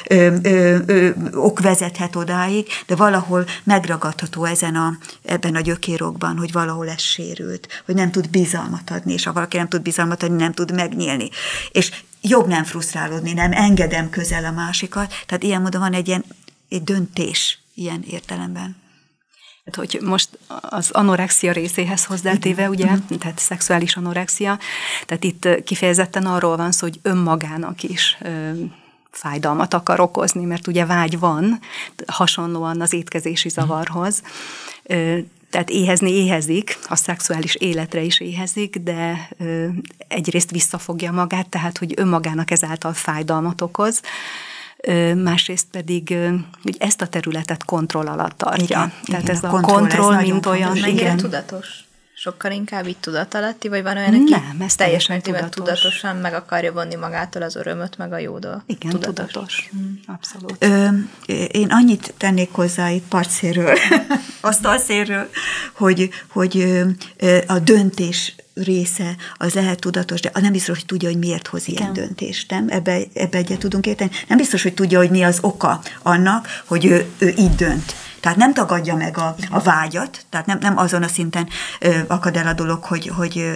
ok vezethet odáig, de valahol megragadható ebben a gyökérokban, hogy valahol ez sérült, hogy nem tud bizalmat adni, és ha valaki nem tud bizalmat adni, nem tud megnyílni. És jobb nem frusztrálódni, nem engedem közel a másikat, tehát ilyen módon van egy döntés ilyen értelemben. Hogy most az anorexia részéhez hozzátéve, ugye, tehát szexuális anorexia, tehát itt kifejezetten arról van szó, hogy önmagának is fájdalmat akar okozni, mert ugye vágy van, hasonlóan az étkezési zavarhoz. Tehát éhezni éhezik, a szexuális életre is éhezik, de egyrészt visszafogja magát, tehát hogy önmagának ezáltal fájdalmat okoz, másrészt pedig hogy ezt a területet kontroll alatt tartja. Igen, tehát igen, ez a kontroll, mint olyan... Mennyire tudatos? Sokkal inkább így tudatalatti, vagy van olyan, aki teljes mértékben tudatosan meg akarja vonni magától az örömöt, meg a jódól? Igen, tudatos. Abszolút. Én annyit tennék hozzá itt partszéről, asztalszéről, hogy a döntés része az lehet tudatos, de nem biztos, hogy tudja, hogy miért hoz ilyen döntést, nem? Ebbe egyet tudunk érteni. Nem biztos, hogy tudja, hogy mi az oka annak, hogy ő így dönt. Tehát nem tagadja meg a vágyat, tehát nem azon a szinten akad el a dolog, hogy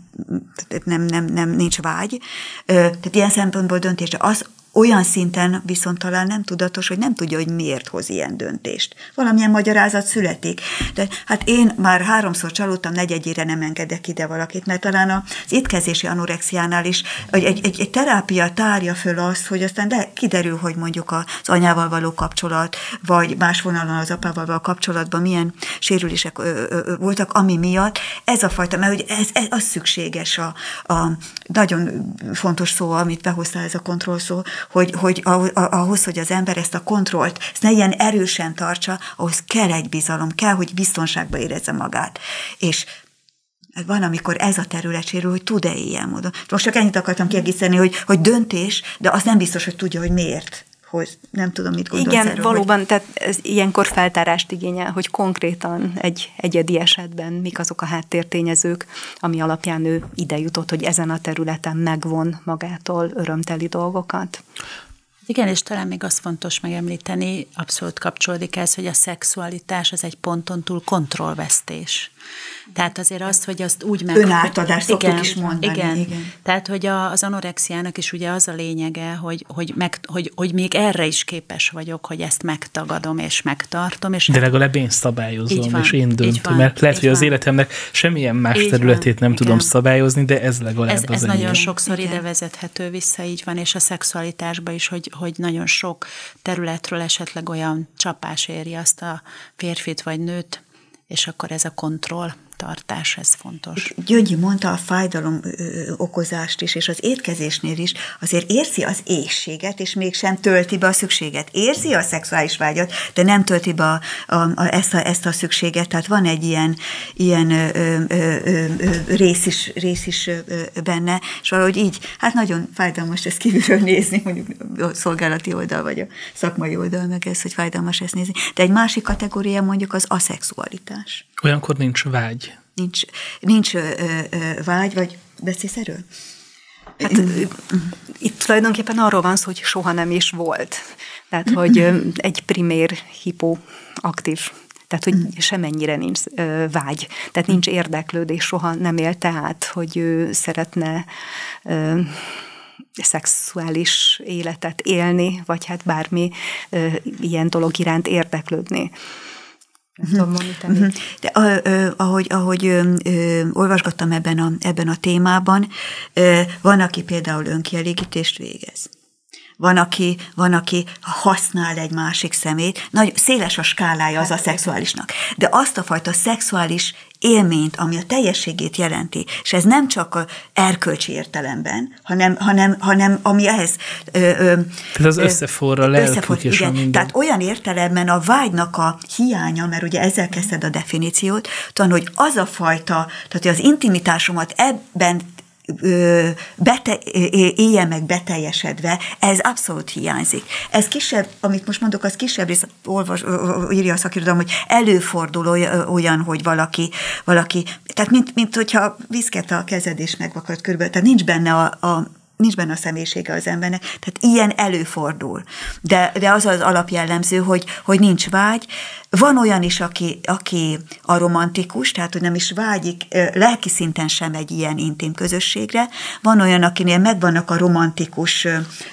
nincs vágy. Tehát ilyen szempontból döntés, de az olyan szinten viszont talán nem tudatos, hogy nem tudja, hogy miért hoz ilyen döntést. Valamilyen magyarázat születik. De hát én már 3-szor csalódtam, 4-ére nem engedek ide valakit, mert talán az étkezési anorexiánál is egy terápia tárja föl azt, hogy aztán kiderül, hogy mondjuk az anyával való kapcsolat, vagy más vonalon az apával való kapcsolatban milyen sérülések voltak, ami miatt ez a fajta, mert hogy ez az szükséges a nagyon fontos szó, amit behoztál, ez a kontroll szó, hogy ahhoz, hogy az ember ezt a kontrollt, ezt ne ilyen erősen tartsa, ahhoz kell egy bizalom, kell, hogy biztonságba érezze magát. És van, amikor ez a terület sérül, hogy tud-e ilyen módon. Most csak ennyit akartam kiegészíteni, hogy döntés, de az nem biztos, hogy tudja, hogy miért. Nem tudom, mit gondolsz erről. Igen, valóban, tehát ez ilyenkor feltárást igényel, hogy konkrétan egy egyedi esetben mik azok a háttértényezők, ami alapján ő ide jutott, hogy ezen a területen megvon magától örömteli dolgokat. Igen, és talán még azt fontos megemlíteni, abszolút kapcsolódik ez, hogy a szexualitás az egy ponton túl kontrollvesztés. Tehát azért azt, hogy azt úgy meg... Önátadás szoktuk is mondani. Igen. Tehát, hogy az anorexiának is ugye az a lényege, hogy még erre is képes vagyok, hogy ezt megtagadom és megtartom. És de legalább én szabályozom, és én döntöm. Mert lehet, hogy az életemnek semmilyen más területét nem tudom szabályozni, de ez legalább ez nagyon sokszor ide vezethető vissza, így van, és a szexualitásban is, hogy nagyon sok területről esetleg olyan csapás éri azt a férfit vagy nőt, és akkor ez a kontrolltartás, ez fontos. Gyöngyi mondta a fájdalom okozást is, és az étkezésnél is azért érzi az éhséget, és mégsem tölti be a szükséget. Érzi a szexuális vágyat, de nem tölti be ezt a szükséget. Tehát van egy ilyen rész is benne, és valahogy így, hát nagyon fájdalmas ezt kívülről nézni, mondjuk a szolgálati oldal, vagy a szakmai oldal, meg ez, hogy fájdalmas ezt nézni. De egy másik kategória mondjuk az aszexualitás. Olyankor nincs vágy. Nincs vágy, vagy beszélsz erről? Hát, itt tulajdonképpen arról van szó, hogy soha nem is volt. Tehát, hogy egy primér hipoaktív, tehát, hogy semennyire nincs vágy. Tehát nincs érdeklődés, soha nem élte át, hogy ő szeretne szexuális életet élni, vagy hát bármi ilyen dolog iránt érdeklődni. De ahogy olvasgattam ebben a témában, van, aki például önkielégítést végez. Van, aki használ egy másik szemét. Nagyon széles a skálája az a szexuálisnak. De azt a fajta szexuális élményt, ami a teljességét jelenti, és ez nem csak a erkölcsi értelemben, hanem ami ehhez... Tehát az összeforr a lelkük és a minden. Tehát olyan értelemben a vágynak a hiánya, mert ugye ezzel kezdted a definíciót, talán, hogy az a fajta, tehát az intimitásomat ebben éljen meg beteljesedve, ez abszolút hiányzik. Ez kisebb, amit most mondok, az kisebb rész, írja a szakirodalom, hogy előfordul olyan, hogy valaki tehát mint hogyha viszket a kezed és megvakad körülbelül, tehát nincs benne a személyisége az embernek, tehát ilyen előfordul. De az az alapjellemző, hogy nincs vágy. Van olyan is, aki a romantikus, tehát hogy nem is vágyik lelki szinten sem egy ilyen intim közösségre. Van olyan, akinél megvannak a romantikus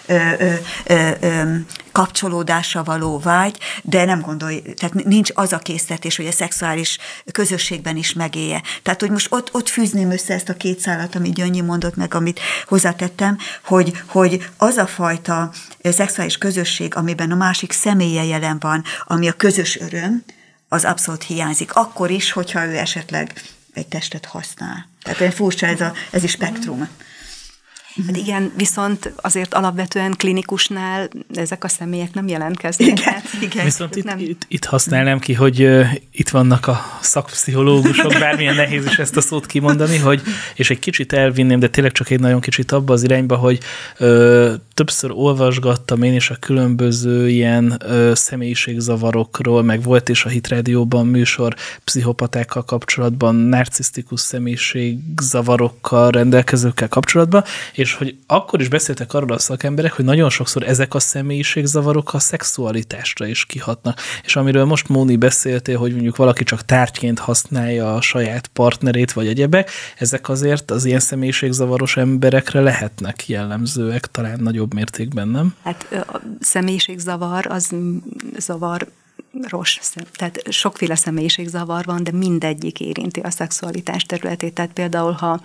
kapcsolódásra való vágy, de nem gondolj, tehát nincs az a késztetés, hogy a szexuális közösségben is megélje. Tehát, hogy most ott fűzném össze ezt a két szálat, amit Gyöngyi mondott meg, amit hozzátettem, hogy az a fajta szexuális közösség, amiben a másik személye jelen van, ami a közös öröm, az abszolút hiányzik. Akkor is, hogyha ő esetleg egy testet használ. Tehát furcsa ez is spektrum. Hát igen, viszont azért alapvetően klinikusnál ezek a személyek nem jelentkeznek. Igen. Viszont itt használnám ki, hogy itt vannak a szakpszichológusok, bármilyen nehéz is ezt a szót kimondani, és egy kicsit elvinném, de tényleg csak egy nagyon kicsit abba az irányba, hogy többször olvasgattam én is a különböző ilyen személyiségzavarokról, meg volt is a Hit Rádióban műsor pszichopatákkal kapcsolatban, narcisztikus személyiségzavarokkal rendelkezőkkel kapcsolatban, és hogy akkor is beszéltek arról a szakemberek, hogy nagyon sokszor ezek a személyiségzavarok a szexualitásra is kihatnak. És amiről most Móni beszéltél, hogy mondjuk valaki csak tárgyként használja a saját partnerét, vagy egyebek, ezek azért az ilyen személyiségzavaros emberekre lehetnek jellemzőek, talán nagyobb mértékben, nem? Hát a személyiségzavar az zavaros, tehát sokféle személyiségzavar van, de mindegyik érinti a szexualitás területét. Tehát például, ha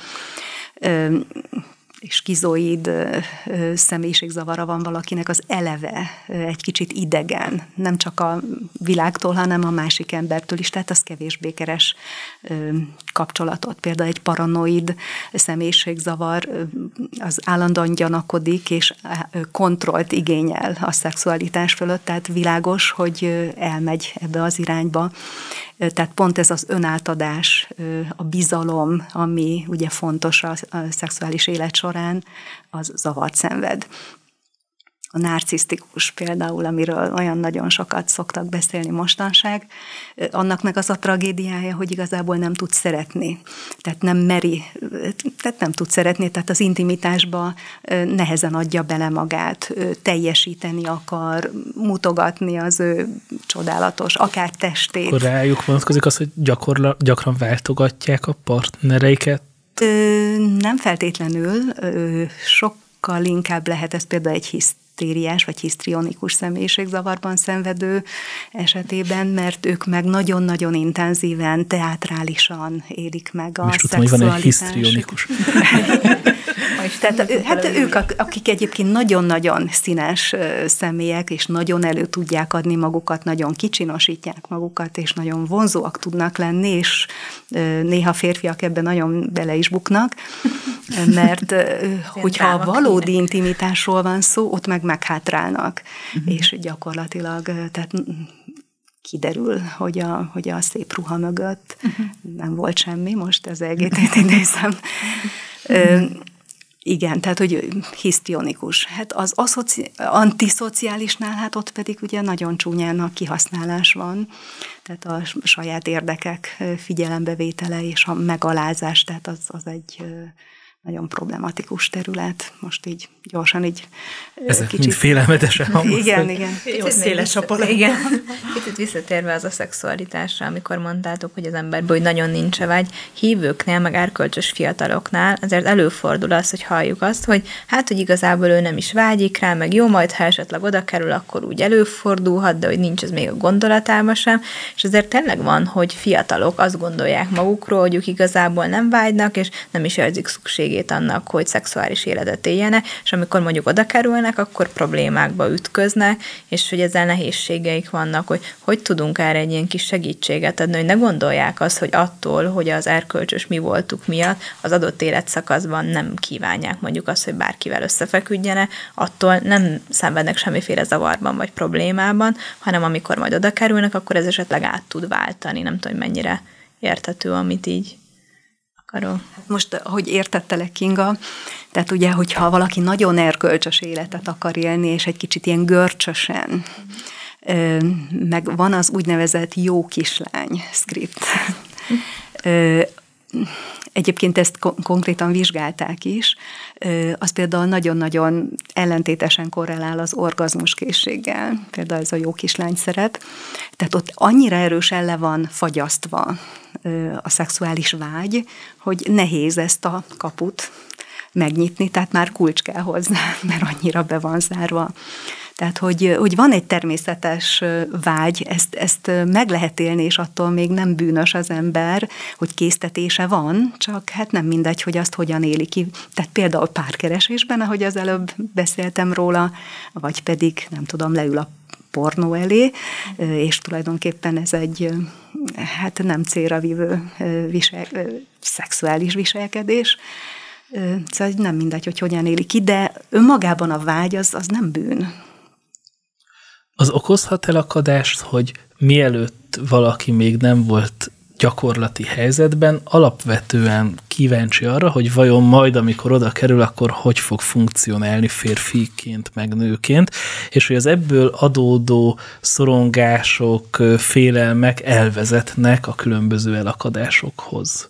skizoid személyiségzavara van valakinek, az eleve egy kicsit idegen, nem csak a világtól, hanem a másik embertől is, tehát az kevésbé keres kapcsolatot. Például egy paranoid személyiségzavar az állandóan gyanakodik, és kontrollt igényel a szexualitás fölött, tehát világos, hogy elmegy ebbe az irányba. Tehát pont ez az önátadás, a bizalom, ami ugye fontos a szexuális élet során, az zavart szenved. A narcisztikus például, amiről olyan nagyon sokat szoktak beszélni mostanság, annak meg az a tragédiája, hogy igazából nem tud szeretni. Tehát nem meri, tehát nem tud szeretni, tehát az intimitásba nehezen adja bele magát, teljesíteni akar, mutogatni az ő csodálatos, akár testét. Akkor rájuk vonatkozik az, hogy gyakran váltogatják a partnereiket? Nem feltétlenül, sokkal inkább lehet ez például egy hisztériás vagy hisztrionikus személyiségzavarban szenvedő esetében, mert ők meg nagyon-nagyon intenzíven, teátrálisan élik meg a szexualitást. Tudom, hogy van egy hisztrionikus. Tehát hát ők, akik egyébként nagyon-nagyon színes személyek, és nagyon elő tudják adni magukat, nagyon kicsinosítják magukat, és nagyon vonzóak tudnak lenni, és néha férfiak ebben nagyon bele is buknak, mert hogyha valódi intimitásról van szó, ott meg meghátrálnak, és gyakorlatilag tehát kiderül, hogy a szép ruha mögött nem volt semmi, most az EGT-t idézem. Igen, tehát, hogy hisztionikus. Hát az antiszociálisnál, hát ott pedig ugye nagyon csúnyán a kihasználás van, tehát a saját érdekek figyelembevétele és a megalázás, tehát az egy nagyon problematikus terület. Most így gyorsan így ezek kicsit félelmetesen hangzik. Igen. Jó széles a paletta. Igen. Kicsit visszatérve az a szexualitásra, amikor mondtátok, hogy az emberben hogy nagyon nincs vágy, hívőknél, meg erkölcsös fiataloknál azért előfordul az, hogy halljuk azt, hogy hát, hogy igazából ő nem is vágyik rá, meg jó, majd ha esetleg oda kerül, akkor úgy előfordulhat, de hogy nincs ez még a gondolatában sem, és azért tényleg van, hogy fiatalok azt gondolják magukról, hogy ők igazából nem vágynak, és nem is érzik szükségét annak, hogy szexuális életet éljenek, és amikor mondjuk oda kerülnek, akkor problémákba ütköznek, és hogy ezzel nehézségeik vannak, hogy tudunk erre egy ilyen kis segítséget adni, hogy ne gondolják azt, hogy attól, hogy az erkölcsös mi voltuk miatt az adott életszakaszban nem kívánják mondjuk azt, hogy bárkivel összefeküdjenek, attól nem szenvednek semmiféle zavarban vagy problémában, hanem amikor majd oda kerülnek, akkor ez esetleg át tud váltani. Nem tudom, hogy mennyire érthető, amit így akarok. Most, hogy értettelek, Kinga, tehát ugye, hogyha valaki nagyon erkölcsös életet akar élni, és egy kicsit ilyen görcsösen, meg van az úgynevezett jó kislány szkript. Egyébként ezt konkrétan vizsgálták is, az például nagyon-nagyon ellentétesen korrelál az orgazmuskészséggel, például ez a jó kislány szerep. Tehát ott annyira erősen le van fagyasztva a szexuális vágy, hogy nehéz ezt a kaput megnyitni, tehát már kulcs kell hozzá, mert annyira be van zárva. Tehát, hogy van egy természetes vágy, ezt meg lehet élni, és attól még nem bűnös az ember, hogy késztetése van, csak hát nem mindegy, hogy azt hogyan éli ki. Tehát például párkeresésben, ahogy az előbb beszéltem róla, vagy pedig, nem tudom, leül a pornó elé, és tulajdonképpen ez egy hát nem célra vívő szexuális viselkedés. Szóval nem mindegy, hogy hogyan éli ki, de önmagában a vágy az nem bűn. Az okozhat elakadást, hogy mielőtt valaki még nem volt gyakorlati helyzetben, alapvetően kíváncsi arra, hogy vajon majd, amikor oda kerül, akkor hogy fog funkcionálni férfiként, meg nőként, és hogy az ebből adódó szorongások, félelmek elvezetnek a különböző elakadásokhoz.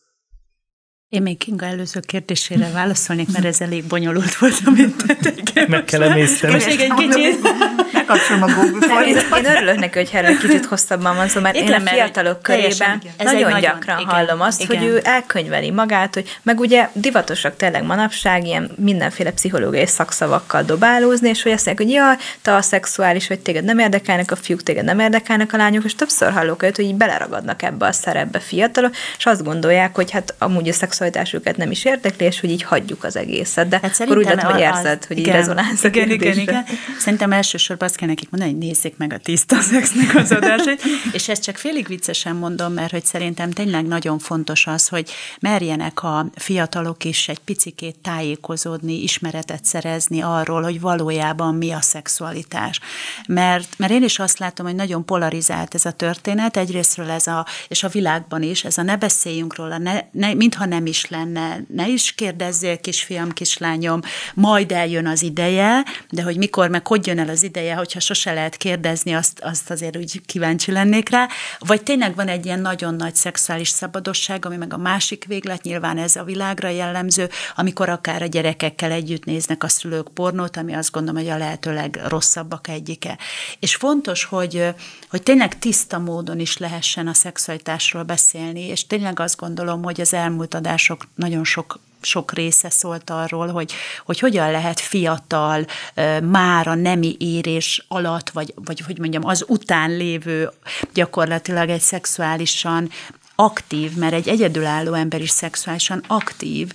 Én még Kinga előző kérdésére válaszolnék, mert ez elég bonyolult volt, amit tettek. Meg kell emészteni. És még egy kicsit. Megkapcsolom a Google. Én örülök neki, hogy erről kicsit hosszabban van szó, mert én a fiatalok körében nagyon gyakran hallom azt, hogy ő elkönyveli magát, hogy meg ugye divatosak tényleg manapság ilyen mindenféle pszichológiai szakszavakkal dobálózni, és hogy azt mondják, hogy jaj, te aszexuális, vagy téged nem érdekelnek a fiúk, téged nem érdekelnek a lányok, és többször hallok őt, hogy így beleragadnak ebbe a szerepbe fiatalok, és azt gondolják, hogy hát amúgy a szexualitás őket nem is érdekli, és hogy így hagyjuk az egészet. De hát akkor úgy látom, hogy érzed, hogy így rezonálsz a kérdésre. Igen. Szerintem elsősorban azt kell nekik mondani, hogy nézzék meg a Tiszta Szexnek az adásait, és ezt csak félig viccesen mondom, mert hogy szerintem tényleg nagyon fontos az, hogy merjenek a fiatalok is egy picikét tájékozódni, ismeretet szerezni arról, hogy valójában mi a szexualitás. Mert én is azt látom, hogy nagyon polarizált ez a történet, egyrésztről és a világban is, ez a ne beszéljünk róla, mintha nem is lenne, ne is kérdezzél, kisfiam, kislányom, majd eljön az ideje, de hogy mikor, meg hogy jön el az ideje, hogyha sose lehet kérdezni, azt azért úgy kíváncsi lennék rá, vagy tényleg van egy ilyen nagyon nagy szexuális szabadosság, ami meg a másik véglet, nyilván ez a világra jellemző, amikor akár a gyerekekkel együtt néznek a szülők pornót, ami azt gondolom, hogy a lehető legrosszabbak egyike. És fontos, hogy tényleg tiszta módon is lehessen a szexualitásról beszélni, és tényleg azt gondolom, hogy az elmúlt adások nagyon sok része szólt arról, hogy hogyan lehet fiatal, már a nemi érés alatt, vagy hogy mondjam, az után lévő gyakorlatilag egy szexuálisan aktív, mert egy egyedülálló ember is szexuálisan aktív,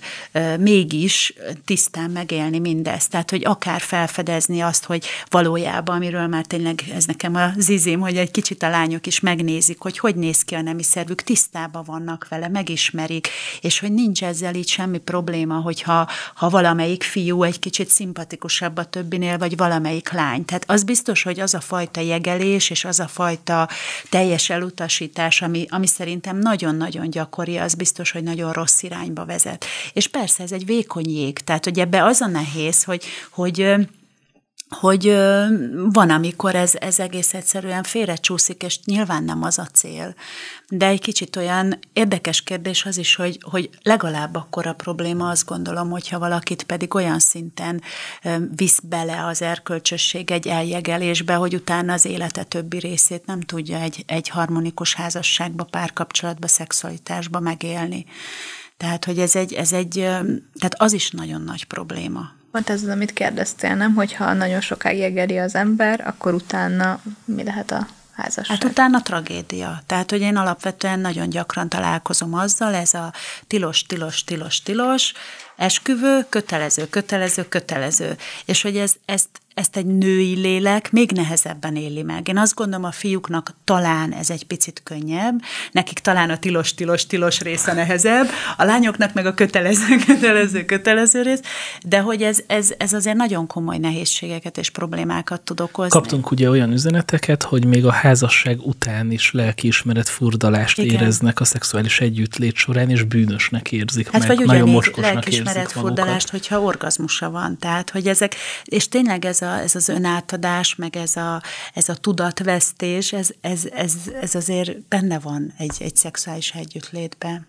mégis tisztán megélni mindezt. Tehát, hogy akár felfedezni azt, hogy valójában, amiről már tényleg ez nekem a zizim, hogy egy kicsit a lányok is megnézik, hogy néz ki a nemi szervük, tisztában vannak vele, megismerik, és hogy nincs ezzel így semmi probléma, hogyha valamelyik fiú egy kicsit szimpatikusabb a többinél, vagy valamelyik lány. Tehát az biztos, hogy az a fajta jegelés, és az a fajta teljes elutasítás, ami szerintem nagyon-nagyon gyakori, az biztos, hogy nagyon rossz irányba vezet. És persze ez egy vékony jég, tehát hogy ebbe az a nehéz, hogy hogy van, amikor ez egész egyszerűen félrecsúszik, és nyilván nem az a cél. De egy kicsit olyan érdekes kérdés az is, hogy legalább akkora probléma, azt gondolom, hogyha valakit pedig olyan szinten visz bele az erkölcsösség egy eljegelésbe, hogy utána az élete többi részét nem tudja egy harmonikus házasságba, párkapcsolatba, szexualitásba megélni. Tehát, hogy tehát az is nagyon nagy probléma. Pont ez az, amit kérdeztél, nem? Hogyha nagyon sokáig jegeli az ember, akkor utána mi lehet a házasság? Hát utána tragédia. Tehát, hogy én alapvetően nagyon gyakran találkozom azzal, ez a tilos, esküvő, kötelező. És hogy ezt egy női lélek még nehezebben éli meg. Én azt gondolom, a fiúknak talán ez egy picit könnyebb, nekik talán a tilos része nehezebb, a lányoknak meg a kötelező rész, de hogy ez azért nagyon komoly nehézségeket és problémákat tud okozni. Kaptunk ugye olyan üzeneteket, hogy még a házasság után is lelkiismeret furdalást éreznek a szexuális együttlét során, és bűnösnek érzik hát meg, nagyon moskosnak lelkiismeret furdalást, hogyha orgazmusa van. Tehát, hogy ezek, és tényleg ez az önátadás, meg ez a tudatvesztés, ez azért benne van egy szexuális együttlétben.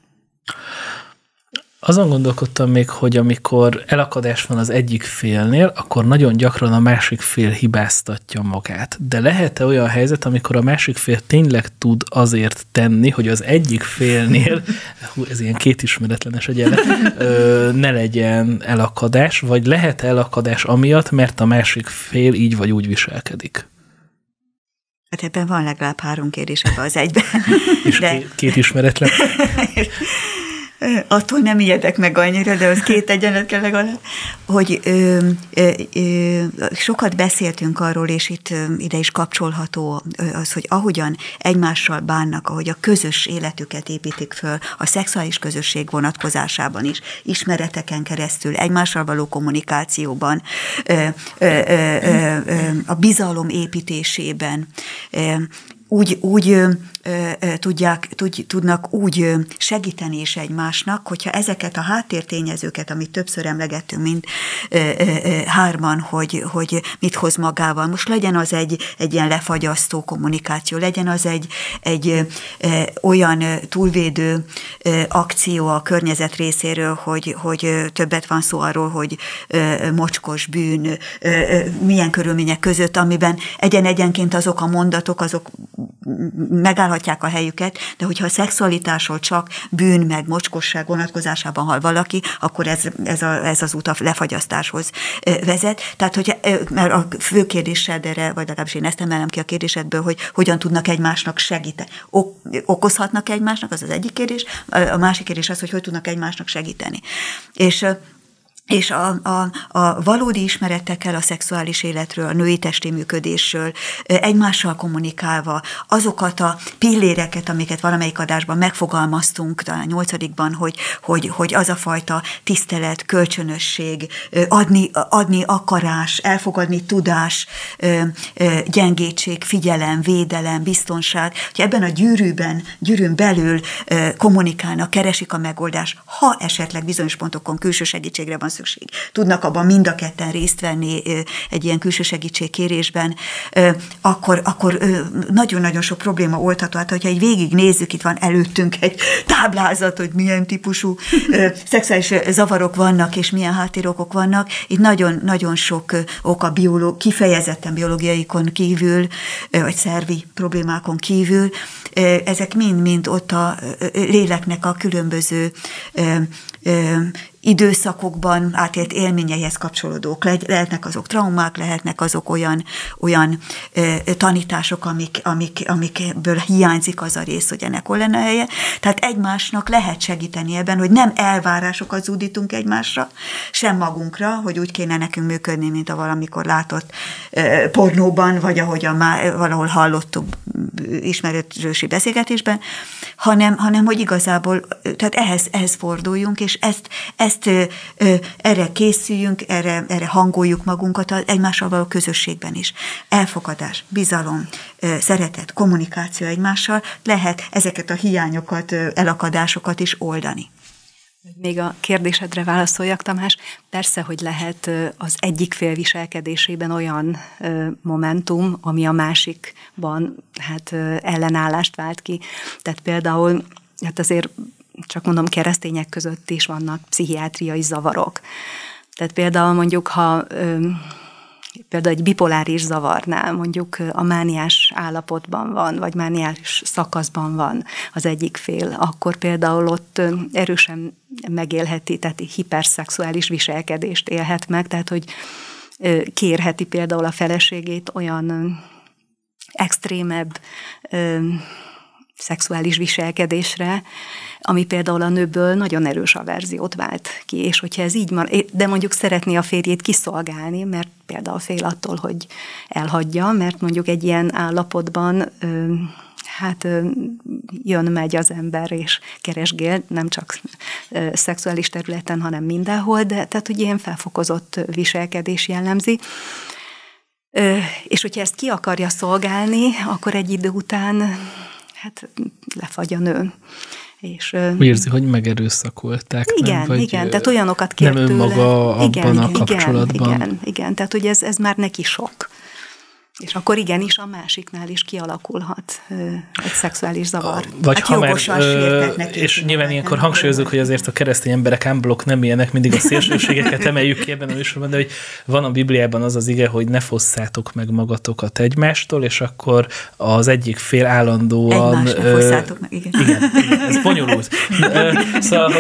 Azon gondolkodtam még, hogy amikor elakadás van az egyik félnél, akkor nagyon gyakran a másik fél hibáztatja magát. De lehet-e olyan helyzet, amikor a másik fél tényleg tud azért tenni, hogy az egyik félnél, ez ilyen kétismeretlenes egyenlet, ne legyen elakadás, vagy lehet elakadás amiatt, mert a másik fél így vagy úgy viselkedik? Hát ebben van legalább 3 kérdés ebben az egyben. És két ismeretlen. Attól nem ijedek meg annyira, de az 2 egyenlet kell legalább, hogy sokat beszéltünk arról, és itt ide is kapcsolható az, hogy ahogyan egymással bánnak, ahogy a közös életüket építik föl, a szexuális közösség vonatkozásában is, ismereteken keresztül, egymással való kommunikációban, a bizalom építésében, úgy tudnak úgy segíteni is egymásnak, hogyha ezeket a háttértényezőket, amit többször emlegettünk, mint 3-an, hogy mit hoz magával. Most legyen az egy ilyen lefagyasztó kommunikáció, legyen az egy olyan túlvédő akció a környezet részéről, hogy többet van szó arról, hogy mocskos bűn, milyen körülmények között, amiben egyenként azok a mondatok, azok megállhatják a helyüket, de hogyha a szexualitásról csak bűn meg mocskosság vonatkozásában hall valaki, akkor ez az út a lefagyasztáshoz vezet. Tehát, mert a fő kérdésed erre, vagy legalábbis én ezt emelem ki a kérdésedből, hogy hogyan tudnak egymásnak segíteni. Okozhatnak egymásnak, az az egyik kérdés, a másik kérdés az, hogy tudnak egymásnak segíteni. És a valódi ismeretekkel a szexuális életről, a női testi működésről, egymással kommunikálva, azokat a pilléreket, amiket valamelyik adásban megfogalmaztunk, talán 8-ban, hogy az a fajta tisztelet, kölcsönösség, adni akarás, elfogadni tudás, gyengétség, figyelem, védelem, biztonság, hogy ebben a gyűrűn belül kommunikálnak, keresik a megoldást, ha esetleg bizonyos pontokon külső segítségre van szükség. Tudnak abban mind a ketten részt venni egy ilyen külső segítségkérésben, akkor nagyon-nagyon sok probléma oldható. Hát, hogyha így végignézzük, itt van előttünk egy táblázat, hogy milyen típusú szexuális zavarok vannak, és milyen háttérokok vannak. Itt nagyon sok ok kifejezetten biológiaikon kívül, vagy szervi problémákon kívül, ezek mind ott a léleknek a különböző időszakokban átélt élményeihez kapcsolódók. Lehetnek azok traumák, lehetnek azok olyan tanítások, amikből hiányzik az a rész, hogy ennek hol lenne helye. Tehát egymásnak lehet segíteni ebben, hogy nem elvárásokat zúdítunk egymásra, sem magunkra, hogy úgy kéne nekünk működni, mint a valamikor látott pornóban, vagy ahogyan már valahol hallottuk ismerősi beszélgetésben, hanem hogy igazából tehát ehhez forduljunk, és ezt erre készüljünk, erre hangoljuk magunkat egymással való közösségben is. Elfogadás, bizalom, szeretet, kommunikáció egymással lehet ezeket a hiányokat, elakadásokat is oldani. Még a kérdésedre válaszoljak, Tamás. Persze, hogy lehet az egyik fél viselkedésében olyan momentum, ami a másikban ellenállást vált ki. Tehát például, azért csak mondom, keresztények között is vannak pszichiátriai zavarok. Tehát például mondjuk, ha például egy bipoláris zavarnál mondjuk a mániás állapotban van, vagy mániás szakaszban van az egyik fél, akkor például ott erősen megélheti, tehát hiperszexuális viselkedést élhet meg, tehát hogy kérheti például a feleségét olyan extrémebb szexuális viselkedésre, ami például a nőből nagyon erős averziót vált ki, és hogyha ez így marad, de mondjuk szeretné a férjét kiszolgálni, mert például fél attól, hogy elhagyja, mert mondjuk egy ilyen állapotban jön-megy az ember, és keresgél, nem csak szexuális területen, hanem mindenhol, de tehát, hogy ilyen felfokozott viselkedés jellemzi. És hogyha ezt ki akarja szolgálni, akkor egy idő után lefagy a nő. És, úgy érzi, hogy megerőszakolták. Igen, nem? Vagy igen, tehát olyanokat kér nem önmaga abban a kapcsolatban. Igen, tehát hogy ez már neki sok. És akkor igenis a másiknál is kialakulhat egy szexuális zavar. Vagy ha már, és nyilván ilyenkor hangsúlyozunk, hogy azért a keresztény emberek unblock nem ilyenek, mindig a szélsőségeket emeljük ki ebben a műsorban, de hogy van a Bibliában az ige, hogy ne fosszátok meg magatokat egymástól, és akkor az egyik fél állandóan... Egymást ne fosszátok meg, igen. Igen, ez bonyolult. Szóval,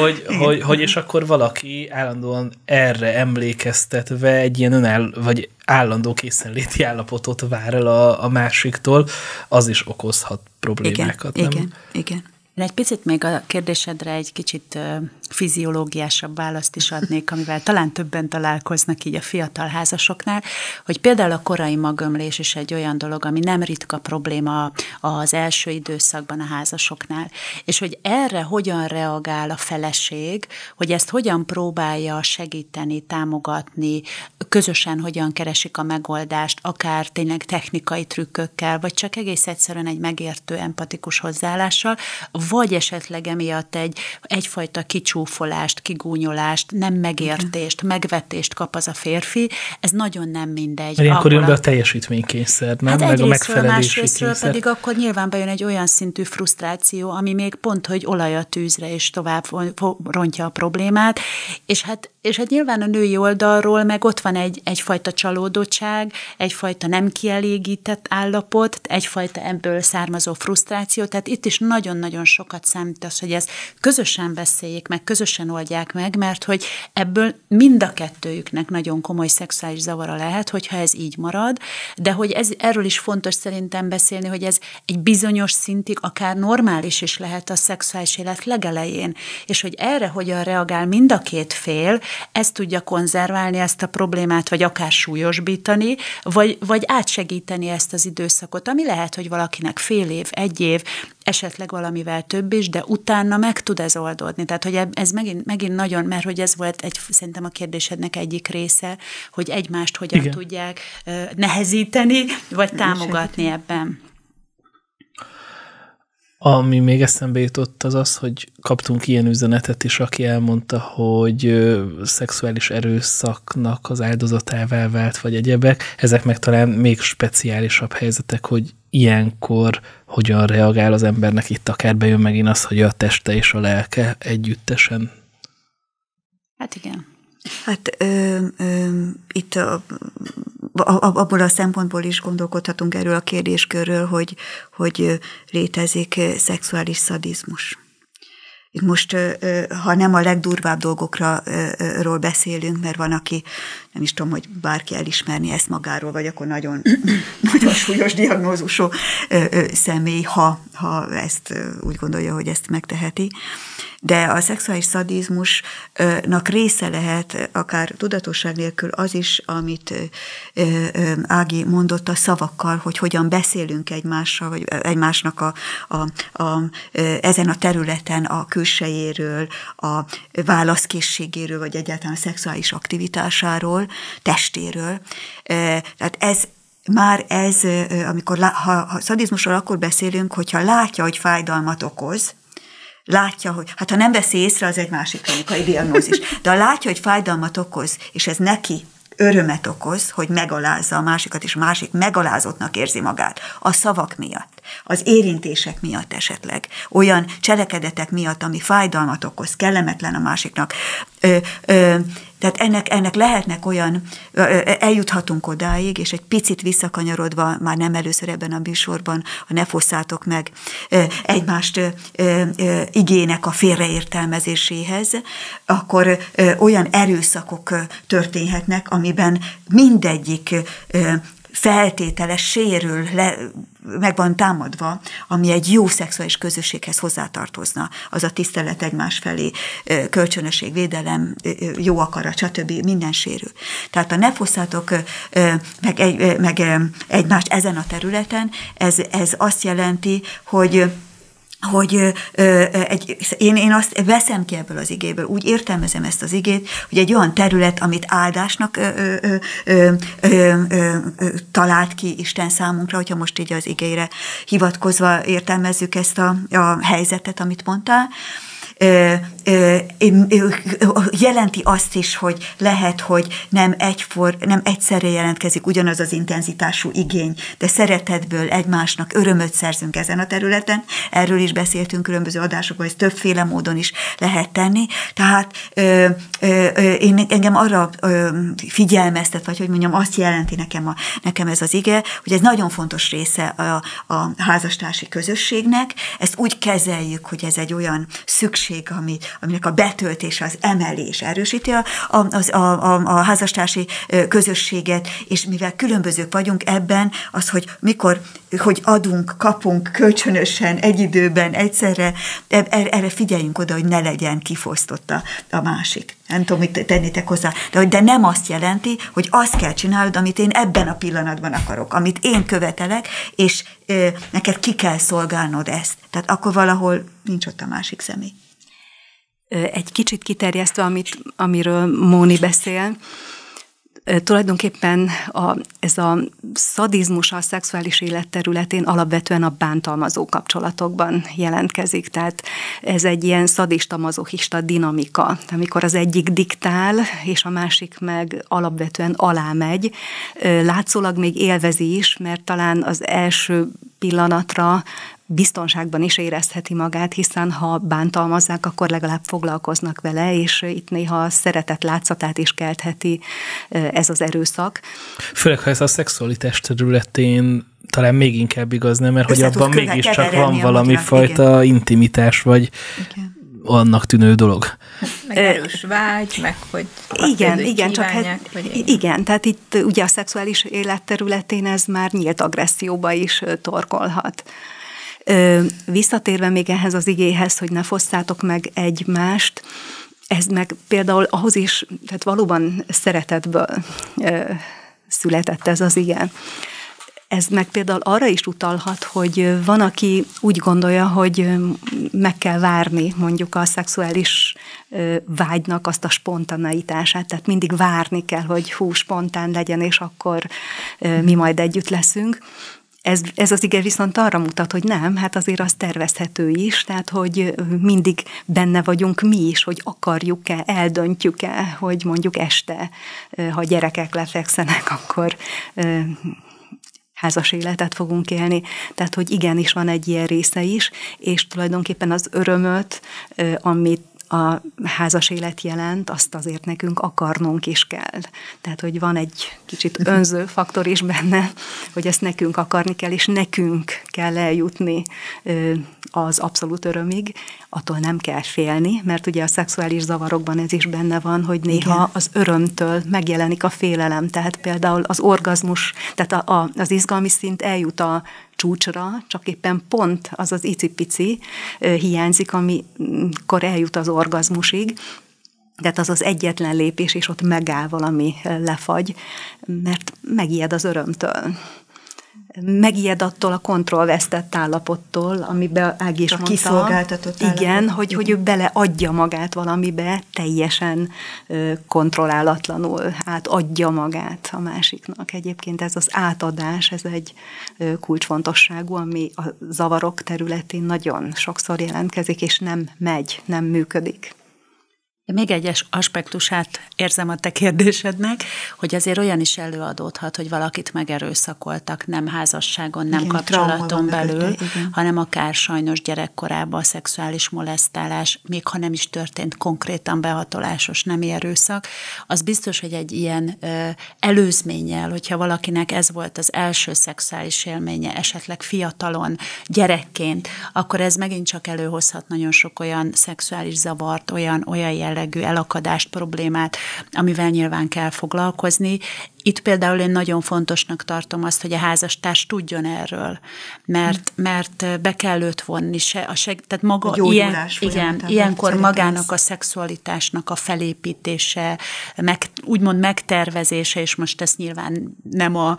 hogy és akkor valaki állandóan erre emlékeztetve egy ilyen vagy állandó készenléti állapotot vár el a másiktól, az is okozhat problémákat. Igen. Én egy picit még a kérdésedre egy kicsit fiziológiásabb választ is adnék, amivel talán többen találkoznak így a fiatal házasoknál, hogy például a korai magömlés is egy olyan dolog, ami nem ritka probléma az első időszakban a házasoknál. És hogy erre hogyan reagál a feleség, hogy ezt hogyan próbálja segíteni, támogatni, közösen hogyan keresik a megoldást, akár tényleg technikai trükkökkel, vagy csak egész egyszerűen egy megértő, empatikus hozzáállással, vagy esetleg emiatt egyfajta kicsúfolást, kigúnyolást, nem megértést, megvetést kap az a férfi, ez nagyon nem mindegy. Mert ilyenkor jön be a teljesítménykényszer, nem? Hát meg a megfelelési kényszer. Pedig akkor nyilván bejön egy olyan szintű frusztráció, ami még pont, hogy olaj a tűzre, és tovább rontja a problémát, és hát nyilván a női oldalról meg ott van egyfajta csalódottság, egyfajta nem kielégített állapot, egyfajta ebből származó frusztráció, tehát itt is nagyon-nagyon sokat számít az, hogy ezt közösen beszéljék meg, közösen oldják meg, mert hogy ebből mind a kettőjüknek nagyon komoly szexuális zavara lehet, hogyha ez így marad, de hogy erről is fontos szerintem beszélni, hogy ez egy bizonyos szintig akár normális is lehet a szexuális élet legelején, és hogy erre hogyan reagál mind a két fél, ez tudja konzerválni ezt a problémát, vagy akár súlyosbítani, vagy átsegíteni ezt az időszakot, ami lehet, hogy valakinek fél év, egy év, esetleg valamivel több is, de utána meg tud ez oldódni. Tehát, hogy ez megint nagyon, mert hogy ez volt szerintem a kérdésednek egyik része, hogy egymást hogyan tudják nehezíteni, vagy támogatni ebben. Ami még eszembe jutott az, hogy kaptunk ilyen üzenetet is, aki elmondta, hogy szexuális erőszaknak az áldozatává vált, vagy egyebek. Ezek meg talán még speciálisabb helyzetek, hogy ilyenkor hogyan reagál az embernek, itt akár bejön megint az, hogy a teste és a lelke együttesen. Hát igen. Hát itt abból a szempontból is gondolkodhatunk erről a kérdéskörről, hogy létezik szexuális szadizmus. Itt most, ha nem a legdurvább dolgokról beszélünk, mert van, aki, nem is tudom, hogy bárki elismerni ezt magáról, vagy akkor nagyon, nagyon súlyos diagnózusú személy, ha ezt úgy gondolja, hogy ezt megteheti. De a szexuális szadizmusnak része lehet, akár tudatosság nélkül az is, amit Ági mondott a szavakkal, hogy hogyan beszélünk egymással, vagy egymásnak ezen a területen a külsejéről, a válaszkészségéről, vagy egyáltalán a szexuális aktivitásáról, testéről. Tehát ez, amikor ha szadizmusról akkor beszélünk, hogyha látja, hogy fájdalmat okoz, látja, hogy, hát ha nem veszi észre, az egy másik klinikai diagnózis, de ha látja, hogy fájdalmat okoz, és ez neki örömet okoz, hogy megalázza a másikat, és a másik megalázottnak érzi magát a szavak miatt, az érintések miatt esetleg, olyan cselekedetek miatt, ami fájdalmat okoz, kellemetlen a másiknak. Tehát ennek lehetnek olyan, eljuthatunk odáig, és egy picit visszakanyarodva, már nem először ebben a műsorban, ha ne fosszátok meg egymást igének a félreértelmezéséhez, akkor olyan erőszakok történhetnek, amiben mindegyik feltételes sérül, meg van támadva, ami egy jó szexuális közösséghez hozzátartozna. Az a tisztelet egymás felé, kölcsönösség, védelem, jó akarat, stb. Minden sérül. Tehát a ne fosszátok meg egymást ezen a területen, ez azt jelenti, hogy én azt veszem ki ebből az igéből, úgy értelmezem ezt az igét, hogy egy olyan terület, amit áldásnak talált ki Isten számunkra, hogyha most így az igére hivatkozva értelmezzük ezt a helyzetet, amit mondtál, jelenti azt is, hogy lehet, hogy nem egyszerre jelentkezik ugyanaz az intenzitású igény, de szeretetből egymásnak örömöt szerzünk ezen a területen. Erről is beszéltünk különböző adásokban, hogy többféle módon is lehet tenni. Tehát engem arra figyelmeztet, vagy hogy mondjam, azt jelenti nekem ez az ige, hogy ez nagyon fontos része a házastársi közösségnek. Ezt úgy kezeljük, hogy ez egy olyan szükség, aminek a betöltése, az emelés erősíti a házastársi közösséget, és mivel különbözők vagyunk ebben, az, hogy adunk, kapunk kölcsönösen, egy időben, egyszerre, erre figyeljünk oda, hogy ne legyen kifosztott a másik. Nem tudom, mit tennétek hozzá, de nem azt jelenti, hogy azt kell csinálod, amit én ebben a pillanatban akarok, amit én követelek, és neked ki kell szolgálnod ezt. Tehát akkor valahol nincs ott a másik személy. Egy kicsit kiterjesztve, amiről Móni beszél, tulajdonképpen ez a szadizmus a szexuális élet területén alapvetően a bántalmazó kapcsolatokban jelentkezik. Tehát ez egy ilyen szadista-mazochista dinamika, amikor az egyik diktál, és a másik meg alapvetően alámegy. Látszólag még élvezi is, mert talán az első pillanatra biztonságban is érezheti magát, hiszen ha bántalmazzák, akkor legalább foglalkoznak vele, és itt néha a szeretet látszatát is keltheti ez az erőszak. Főleg, ha ez a szexualitás területén talán még inkább igaz, nem? Mert hogy abban mégiscsak van valami fajta intimitás, vagy annak tűnő dolog. Meg erős vágy, meg hogy igen, csak igen, tehát itt ugye a szexuális életterületén ez már nyílt agresszióba is torkolhat. Visszatérve még ehhez az igéhez, hogy ne fosszátok meg egymást, ez meg például ahhoz is, tehát valóban szeretetből született ez az ige. Ez meg például arra is utalhat, hogy van, aki úgy gondolja, hogy meg kell várni mondjuk a szexuális vágynak azt a spontaneitását, tehát mindig várni kell, hogy spontán legyen, és akkor mi majd együtt leszünk. Ez az ige viszont arra mutat, hogy nem, hát azért az tervezhető is, tehát hogy mindig benne vagyunk mi is, hogy akarjuk-e, eldöntjük-e, hogy mondjuk este, ha gyerekek lefekszenek, akkor házas életet fogunk élni. Tehát, hogy igenis van egy ilyen része is, és tulajdonképpen az örömöt, amit a házas élet jelent, azt azért nekünk akarnunk is kell. Tehát, hogy van egy kicsit önző faktor is benne, hogy ezt nekünk akarni kell, és nekünk kell eljutni az abszolút örömig. Attól nem kell félni, mert ugye a szexuális zavarokban ez is benne van, hogy néha az örömtől megjelenik a félelem. Tehát például az orgazmus, tehát az izgalmi szint eljut a csúcsra, csak éppen pont az az icipici hiányzik, amikor eljut az orgazmusig. Tehát az az egyetlen lépés, és ott megáll valami lefagy, mert megijed az örömtől. megijed attól a kontrollvesztett állapottól, amiben Ági is mondta. Kiszolgáltatott állapot. Igen, hogy ő beleadja magát valamibe, teljesen kontrollálatlanul átadja magát a másiknak. Egyébként ez az átadás, ez egy kulcsfontosságú, ami a zavarok területén nagyon sokszor jelentkezik, és nem működik. Még egy aspektusát érzem a te kérdésednek, hogy azért olyan is előadódhat, hogy valakit megerőszakoltak, nem házasságon, nem kapcsolaton belül, hanem akár sajnos gyerekkorában a szexuális molesztálás, még ha nem is történt konkrétan behatolásos nemi erőszak, az biztos, hogy egy ilyen előzménnyel, hogyha valakinek ez volt az első szexuális élménye, esetleg fiatalon, gyerekként, akkor ez megint csak előhozhat nagyon sok olyan szexuális zavart, olyan jellegű elakadást, problémát, amivel nyilván kell foglalkozni. Itt például én nagyon fontosnak tartom azt, hogy a házastárs tudjon erről, mert be kell őt vonni, tehát maga ilyenkor magának a szexualitásnak a felépítése, úgymond megtervezése, és most ez nyilván nem a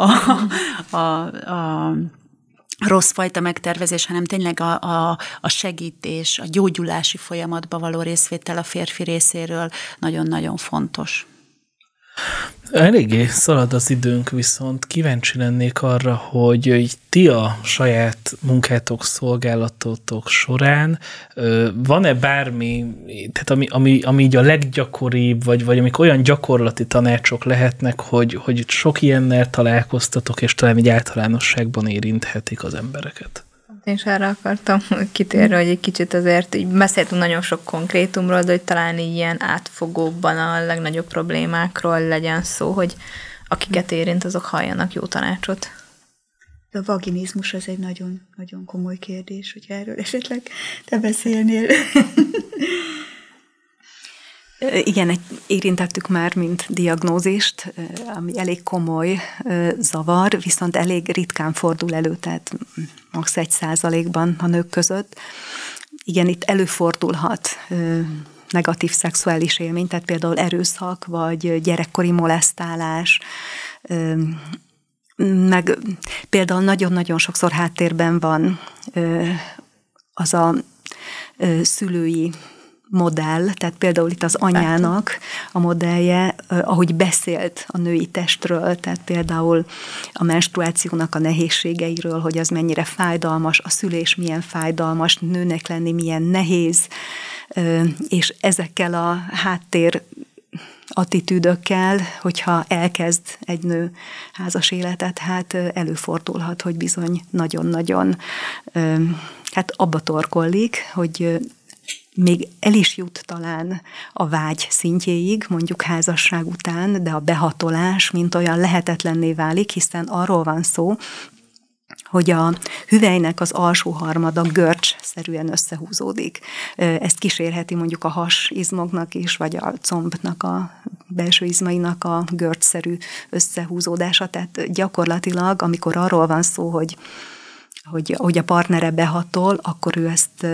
rossz fajta megtervezés, hanem tényleg a segítés, a gyógyulási folyamatba való részvétel a férfi részéről nagyon-nagyon fontos. Eléggé szalad az időnk, viszont kíváncsi lennék arra, hogy ti a saját munkátok, szolgálatotok során van-e bármi, tehát ami így a leggyakoribb, vagy amik olyan gyakorlati tanácsok lehetnek, hogy sok ilyennel találkoztatok, és talán így általánosságban érinthetik az embereket? Én is erre akartam kitérni, hogy egy kicsit azért így beszéltünk nagyon sok konkrétumról, de hogy talán ilyen átfogóbban a legnagyobb problémákról legyen szó, hogy akiket érint, azok halljanak jó tanácsot. A vaginizmus az egy nagyon, nagyon komoly kérdés, hogy erről esetleg te beszélnél. Igen, érintettük már, mint diagnózist, ami elég komoly zavar, viszont elég ritkán fordul elő, tehát max. 1%-ban a nők között. Igen, itt előfordulhat negatív szexuális élmény, tehát például erőszak, vagy gyerekkori molesztálás, meg például nagyon-nagyon sokszor háttérben van az a szülői modell, tehát például itt az anyának a modellje, ahogy beszélt a női testről, tehát például a menstruációnak a nehézségeiről, hogy az mennyire fájdalmas, a szülés milyen fájdalmas, nőnek lenni milyen nehéz, és ezekkel a háttér attitűdökkel, hogyha elkezd egy nő házas életet, hát előfordulhat, hogy bizony nagyon-nagyon hát abba torkollik, hogy még el is jut talán a vágy szintjéig, mondjuk házasság után, de a behatolás mint olyan lehetetlenné válik, hiszen arról van szó, hogy a hüvelynek az alsó harmada görcsszerűen összehúzódik. Ezt kísérheti mondjuk a hasizmoknak is, vagy a combnak a belső izmainak a görcsszerű összehúzódása. Tehát gyakorlatilag, amikor arról van szó, hogy a partnere behatol, akkor ő ezt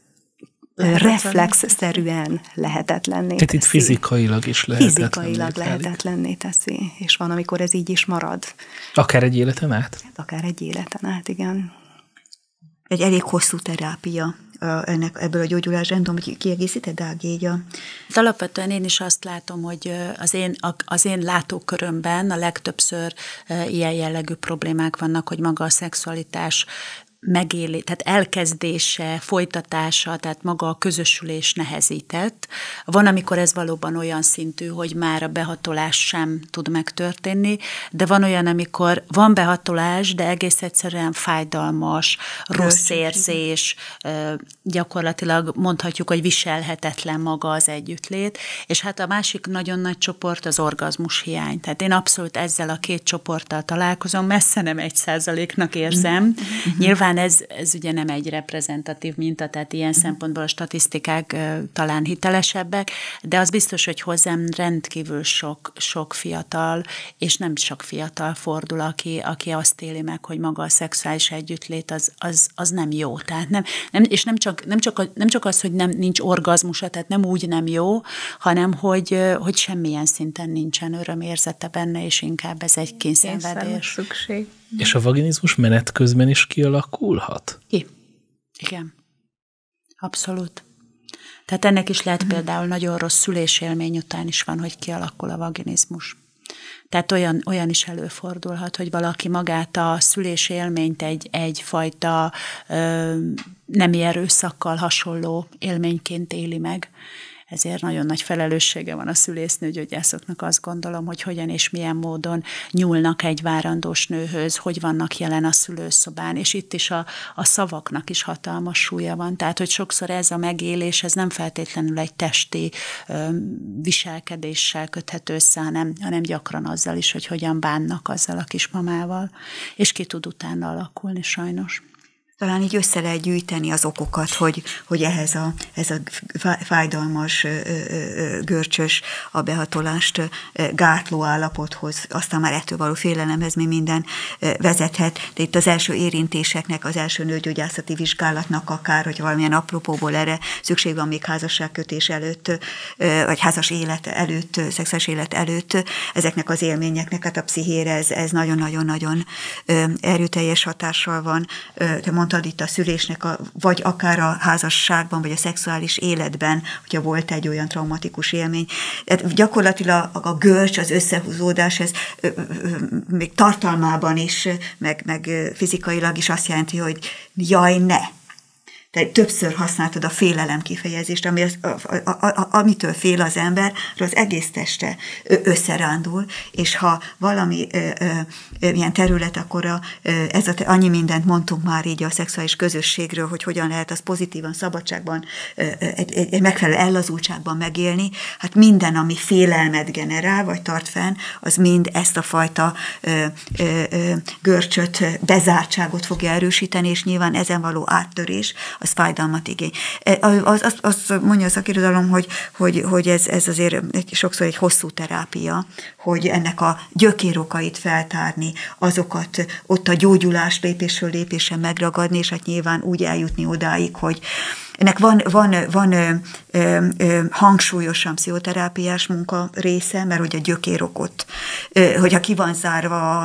reflexszerűen lehetetlenné teszi. Tehát itt fizikailag is lehetetlenné teszi. És van, amikor ez így is marad. Akár egy életen át? Hát akár egy életen át, igen. Egy elég hosszú terápia ebből a gyógyulás. Nem tudom, hogy kiegészíted, Ági, így a... Alapvetően én is azt látom, hogy az én látókörömben a legtöbbször ilyen jellegű problémák vannak, hogy maga a szexualitás tehát elkezdése, folytatása, tehát maga a közösülés nehezített. Van, amikor ez valóban olyan szintű, hogy már a behatolás sem tud megtörténni, de van olyan, amikor van behatolás, de egész egyszerűen fájdalmas, rossz érzés, gyakorlatilag mondhatjuk, hogy viselhetetlen maga az együttlét, és hát a másik nagyon nagy csoport az orgazmus hiány. Tehát én abszolút ezzel a két csoporttal találkozom, messze nem 1%-nak érzem. Nyilván ez ugye nem egy reprezentatív minta, tehát ilyen szempontból a statisztikák talán hitelesebbek, de az biztos, hogy hozzám rendkívül sok fiatal, és nem csak fiatal fordul, aki azt éli meg, hogy maga a szexuális együttlét az nem jó. Tehát és nem csak az, hogy nincs orgazmusa, tehát nem úgy nem jó, hanem hogy semmilyen szinten nincsen örömérzete benne, és inkább ez egy kényszenvedés. Szükség. És a vaginizmus menet közben is kialakulhat? Igen. Abszolút. Tehát ennek is lehet például nagyon rossz szülésélmény után is van, hogy kialakul a vaginizmus. Tehát olyan is előfordulhat, hogy valaki magát a szülésélményt egyfajta nemi erőszakkal hasonló élményként éli meg. Ezért nagyon nagy felelőssége van a szülésznőgyógyászoknak, azt gondolom, hogy hogyan és milyen módon nyúlnak egy várandós nőhöz, hogy vannak jelen a szülőszobán, és itt is a szavaknak is hatalmas súlya van. Tehát, hogy sokszor ez a megélés, ez nem feltétlenül egy testi viselkedéssel köthető össze, hanem gyakran azzal is, hogy hogyan bánnak azzal a kismamával, és ki tud utána alakulni sajnos. Talán így össze lehet gyűjteni az okokat, hogy ez a fájdalmas, görcsös, a behatolást gátló állapothoz, aztán már ettől való félelemhez mi minden vezethet. De itt az első érintéseknek, az első nőgyógyászati vizsgálatnak akár, hogy valamilyen apropóból erre szükség van még házasságkötés előtt, vagy házas élet előtt, szexuális élet előtt, ezeknek az élményeknek, hát a pszichére ez nagyon-nagyon-nagyon erőteljes hatással van. Te mondtad itt a szülésnek, vagy akár a házasságban, vagy a szexuális életben, hogyha volt egy olyan traumatikus élmény. Gyakorlatilag a görcs, az összehúzódás, ez még tartalmában is, meg fizikailag is azt jelenti, hogy jaj, ne! Te többször használtad a félelem kifejezést, amitől fél az ember, az egész teste összerándul, és ha valami ilyen terület, akkor annyi mindent mondtunk már így a szexuális közösségről, hogy hogyan lehet az pozitívan, szabadságban, egy megfelelő ellazultságban megélni, hát minden, ami félelmet generál, vagy tart fenn, az mind ezt a fajta görcsöt, bezártságot fogja erősíteni, és nyilván ezen való áttörés, az fájdalmat igény. Azt mondja a szakirodalom, hogy ez azért sokszor egy hosszú terápia, hogy ennek a gyökérokait feltárni, azokat ott a gyógyulás lépésről lépésre megragadni, és hát nyilván úgy eljutni odáig, hogy ennek van hangsúlyosan pszichoterápiás munka része, mert hogy a gyökérokot, hogyha ki van zárva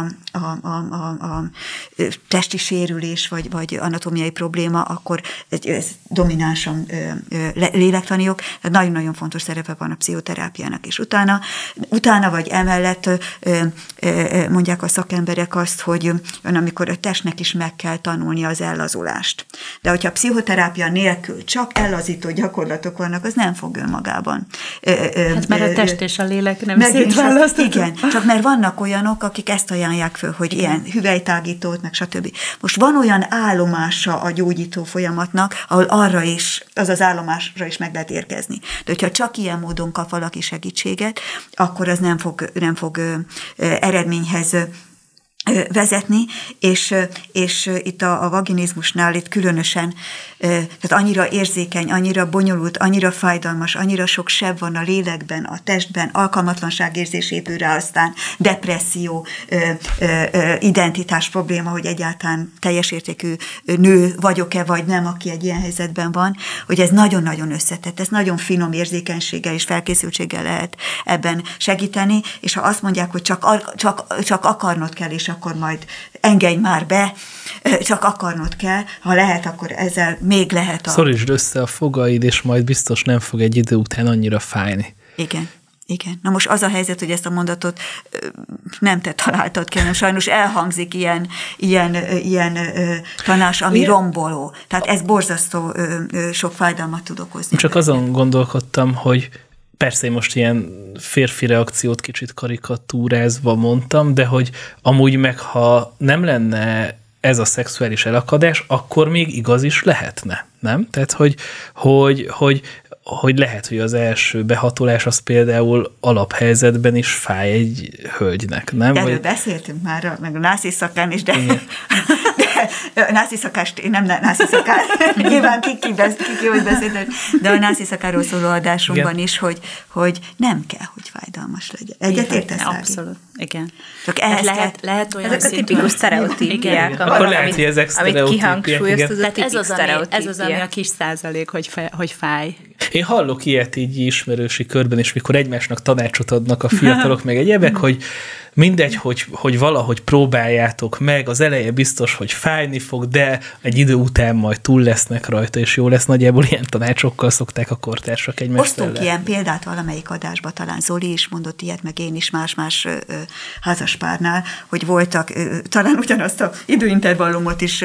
a testi sérülés, vagy anatómiai probléma, akkor ez dominánsan lélektani ok, tehát nagyon-nagyon fontos szerepe van a pszichoterápiának, és utána vagy emellett mondják a szakemberek azt, hogy amikor a testnek is meg kell tanulni az ellazulást. De hogyha a pszichoterápia nélkül csak ellazító gyakorlatok vannak, az nem fog önmagában. Hát mert a test és a lélek nem szétválasztható. Igen, csak mert vannak olyanok, akik ezt ajánlják föl, hogy ilyen hüvelytágítót, meg stb. Most van olyan állomása a gyógyító folyamatnak, ahol arra is, az állomásra is meg lehet érkezni. De hogyha csak ilyen módon kap valaki segítséget, akkor az nem fog eredményhez vezetni, és itt a vaginizmusnál itt különösen, tehát annyira érzékeny, annyira bonyolult, annyira fájdalmas, annyira sok seb van a lélekben, a testben, alkalmatlanságérzés épül rá, aztán depresszió, identitás probléma, hogy egyáltalán teljes értékű nő vagyok-e, vagy nem, aki egy ilyen helyzetben van, hogy ez nagyon-nagyon összetett, ez nagyon finom érzékenységgel és felkészültséggel lehet ebben segíteni, és ha azt mondják, hogy csak akarnod kell, és akkor majd engedj már be, csak akarnod kell, ha lehet, akkor ezzel még lehet Szorítsd össze a fogaid, és majd biztos nem fog egy idő után annyira fájni. Igen. Igen. Na most az a helyzet, hogy ezt a mondatot nem te találtad ki, hanem sajnos elhangzik ilyen tanács, ami romboló. Tehát ez borzasztó sok fájdalmat tud okozni. Csak azon gondolkodtam, hogy persze én most ilyen férfi reakciót kicsit karikatúrázva mondtam, de hogy amúgy meg, ha nem lenne ez a szexuális elakadás, akkor még igaz is lehetne, nem? Tehát, hogy lehet, hogy az első behatolás az például alaphelyzetben is fáj egy hölgynek, nem? Erről beszéltünk már, meg a násziszakán is, de násziszakás, nem násziszakár, nyilván ki hogy beszéltek, de a násziszakáról szóló adásunkban is, hogy nem kell, hogy fájdalmas legyen. Egyetértesz? Abszolút, igen. Csak lehet olyan ezek a tipikus sztereotípiák, amit kihangsúlyozt, az a tipik sztereotípia. Ez az, ami a kis százalék, hogy fáj. Én hallok ilyet így ismerősi körben is, mikor egymásnak tanácsot adnak a fiatalok, meg egyebek, hogy mindegy, hogy valahogy próbáljátok meg, az eleje biztos, hogy fájni fog, de egy idő után majd túl lesznek rajta, és jó lesz. Nagyjából ilyen tanácsokkal szokták a kortársak egymást. Osztunk ilyen példát valamelyik adásban, talán Zoli is mondott ilyet, meg én is más házaspárnál, hogy voltak, talán ugyanazt az időintervallumot is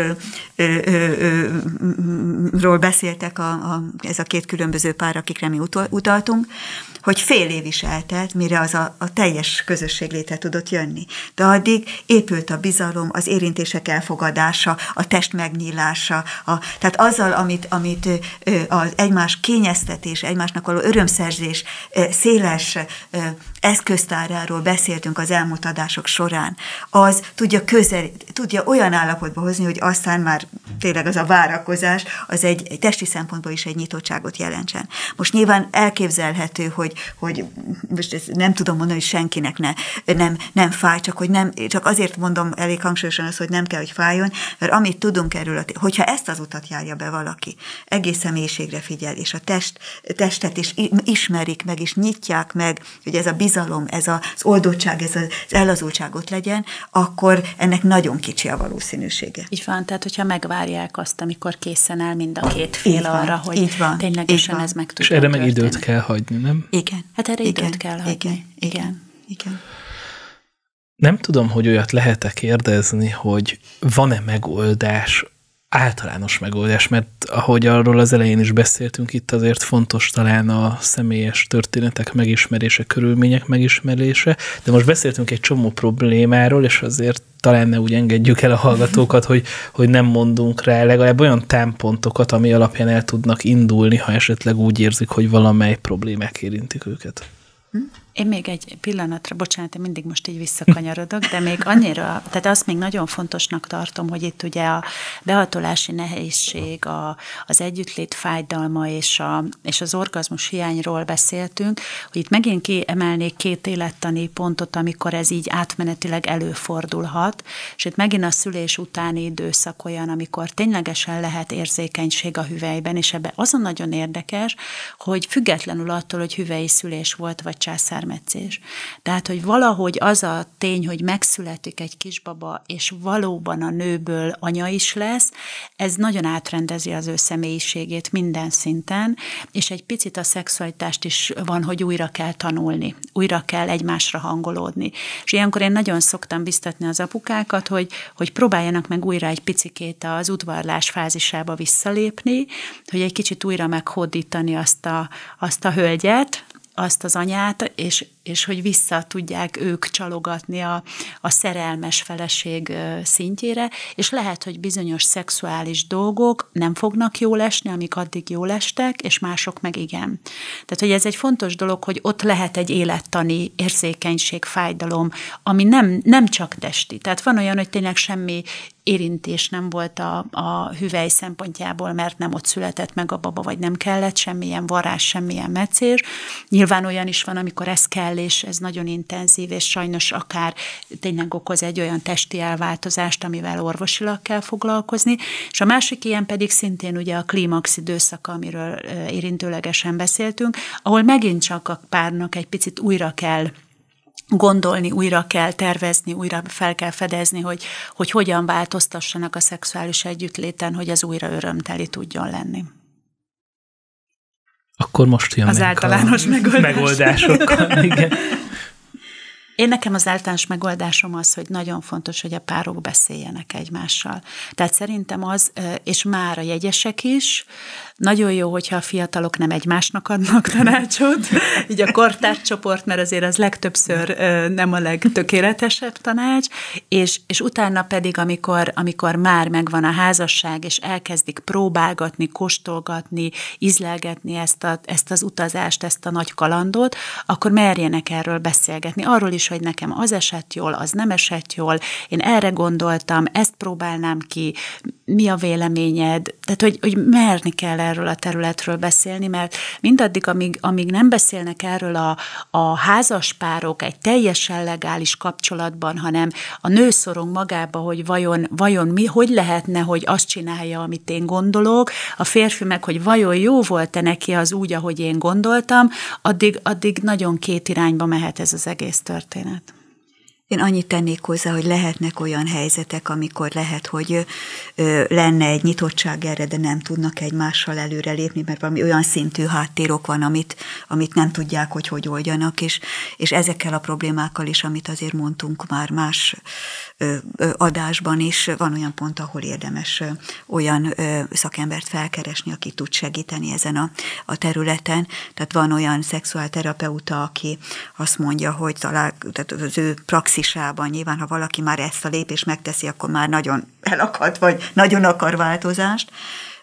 ról beszéltek ez a két különböző pár, akikre mi utaltunk, hogy fél év is eltelt, mire az a teljes közösség létre tudott jönni. De addig épült a bizalom, az érintések elfogadása, a test megnyílása, tehát azzal, amit az egymás kényeztetés, egymásnak való örömszerzés széles eszköztáráról beszéltünk az elmúlt adások során, az tudja olyan állapotba hozni, hogy aztán már tényleg az a várakozás, az egy testi szempontból is egy nyitottságot jelentsen. Most nyilván elképzelhető, hogy most ezt nem tudom mondani, hogy senkinek nem fáj, csak azért mondom elég hangsúlyosan azt, hogy nem kell, hogy fájjon, mert amit tudunk erről, hogyha ezt az utat járja be valaki, egész személyiségre figyel, és a testet is ismerik meg, és nyitják meg, hogy ez a bizalom, ez az oldottság, ez az ellazultság ott legyen, akkor ennek nagyon kicsi a valószínűsége. Így van, tehát hogyha megvárják azt, amikor készen áll mind a két fél arra, hogy ténylegesen ez meg tudja. És erre meg időt kell hagyni, nem? Igen. Hát erre időt kell hagyni. Igen. Nem tudom, hogy olyat lehet-e kérdezni, hogy van-e megoldás, általános megoldás, mert ahogy arról az elején is beszéltünk, itt azért fontos talán a személyes történetek megismerése, körülmények megismerése, de most beszéltünk egy csomó problémáról, és azért talán ne úgy engedjük el a hallgatókat, hogy nem mondunk rá legalább olyan támpontokat, ami alapján el tudnak indulni, ha esetleg úgy érzik, hogy valamely problémák érintik őket. Én még egy pillanatra, bocsánat, én mindig most így visszakanyarodok, de még annyira, tehát azt még nagyon fontosnak tartom, hogy itt ugye a behatolási nehézség, az együttlét fájdalma és az orgazmus hiányról beszéltünk, hogy itt megint kiemelnék 2 élettani pontot, amikor ez így átmenetileg előfordulhat, és itt megint a szülés utáni időszak olyan, amikor ténylegesen lehet érzékenység a hüvelyben, és ebben azon nagyon érdekes, hogy függetlenül attól, hogy hüvelyi szülés volt, vagy császármetszés. Tehát, hogy valahogy az a tény, hogy megszületik egy kisbaba, és valóban a nőből anya is lesz, ez nagyon átrendezi az ő személyiségét minden szinten, és egy picit a szexualitást is van, hogy újra kell tanulni, újra kell egymásra hangolódni. És ilyenkor én nagyon szoktam biztatni az apukákat, hogy próbáljanak meg újra egy picikét az udvarlás fázisába visszalépni, hogy egy kicsit újra meghódítani azt a hölgyet, azt az anyát, és hogy vissza tudják ők csalogatni a szerelmes feleség szintjére, és lehet, hogy bizonyos szexuális dolgok nem fognak jól esni, amik addig jól estek, és mások meg igen. Tehát, hogy ez egy fontos dolog, hogy ott lehet egy élettani érzékenység, fájdalom, ami nem csak testi. Tehát van olyan, hogy tényleg semmi érintés nem volt a hüvely szempontjából, mert nem ott született meg a baba, vagy nem kellett semmilyen varázs, semmilyen meccés. Nyilván olyan is van, amikor ez kell, és ez nagyon intenzív, és sajnos akár tényleg okoz egy olyan testi elváltozást, amivel orvosilag kell foglalkozni. És a másik ilyen pedig szintén ugye a klímax időszaka, amiről érintőlegesen beszéltünk, ahol megint csak a párnak egy picit újra kell gondolni, újra kell tervezni, újra fel kell fedezni, hogy hogyan változtassanak a szexuális együttléten, hogy ez újra örömteli tudjon lenni. Akkor most jönnek az általános megoldásokkal. Igen. Nekem az általános megoldásom az, hogy nagyon fontos, hogy a párok beszéljenek egymással. Tehát szerintem az, és már a jegyesek is, nagyon jó, hogyha a fiatalok nem egymásnak adnak tanácsot, így a kortárcsoport, mert azért az legtöbbször nem a legtökéletesebb tanács, és utána pedig, amikor már megvan a házasság, és elkezdik próbálgatni, kóstolgatni, ízlelgetni ezt az utazást, ezt a nagy kalandot, akkor merjenek erről beszélgetni. Arról is, hogy nekem az esett jól, az nem esett jól, én erre gondoltam, ezt próbálnám ki, mi a véleményed, tehát hogy merni kell erről a területről beszélni, mert mindaddig, amíg nem beszélnek erről a házaspárok egy teljesen legális kapcsolatban, hanem a nő szorong magába, hogy vajon mi, hogy lehetne, hogy azt csinálja, amit én gondolok, a férfi meg, hogy vajon jó volt-e neki az úgy, ahogy én gondoltam, addig nagyon két irányba mehet ez az egész történet. Én annyit tennék hozzá, hogy lehetnek olyan helyzetek, amikor lehet, hogy lenne egy nyitottság erre, de nem tudnak egymással előrelépni, mert valami olyan szintű háttérok van, amit nem tudják, hogy oldjanak, és ezekkel a problémákkal is, amit azért mondtunk már más adásban is, van olyan pont, ahol érdemes olyan szakembert felkeresni, aki tud segíteni ezen a területen. Tehát van olyan szexuálterapeuta, aki azt mondja, hogy tehát az ő praxisában nyilván, ha valaki már ezt a lépést megteszi, akkor már nagyon elakad, vagy nagyon akar változást.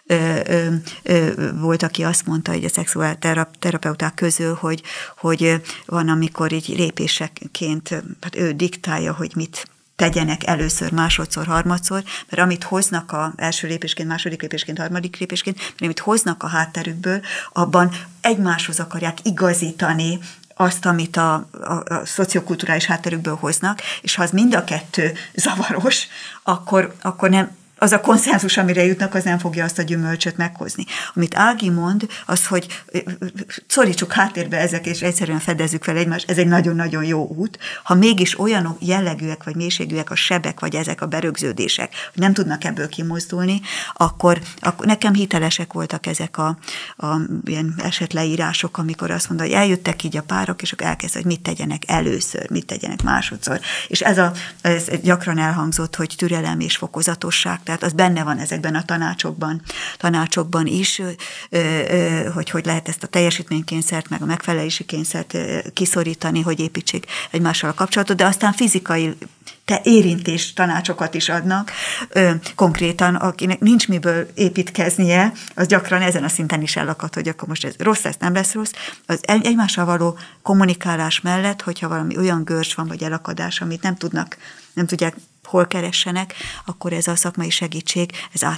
Volt, aki azt mondta, hogy a szexuálterapeuták közül, hogy van, amikor így lépéseként, hát ő diktálja, hogy mit tegyenek először, másodszor, harmadszor, mert amit hoznak az első lépésként, második lépésként, harmadik lépésként, mert amit hoznak a hátterükből, abban egymáshoz akarják igazítani azt, amit a szociokulturális hátterükből hoznak, és ha az mind a kettő zavaros, akkor nem, az a konszenzus, amire jutnak, az nem fogja azt a gyümölcsöt meghozni. Amit Ági mond, az, hogy szorítsuk háttérbe ezek, és egyszerűen fedezzük fel egymást, ez egy nagyon-nagyon jó út. Ha mégis olyan jellegűek, vagy mélységűek a sebek, vagy ezek a berögződések, hogy nem tudnak ebből kimozdulni, akkor nekem hitelesek voltak ezek a ilyen esetleírások, amikor azt mondta, hogy eljöttek így a párok, és akkor elkezdtek, hogy mit tegyenek először, mit tegyenek másodszor. És ez gyakran elhangzott, hogy türelem és fokozatosság, tehát az benne van ezekben a tanácsokban is, hogy lehet ezt a teljesítménykényszert, meg a megfelelési kényszert kiszorítani, hogy építsék egymással a kapcsolatot, de aztán fizikai érintés tanácsokat is adnak. Konkrétan, akinek nincs miből építkeznie, az gyakran ezen a szinten is elakad, hogy akkor most ez rossz lesz, nem lesz rossz. Az egymással való kommunikálás mellett, hogyha valami olyan görcs van, vagy elakadás, amit nem tudják hol keressenek, akkor ez a szakmai segítség,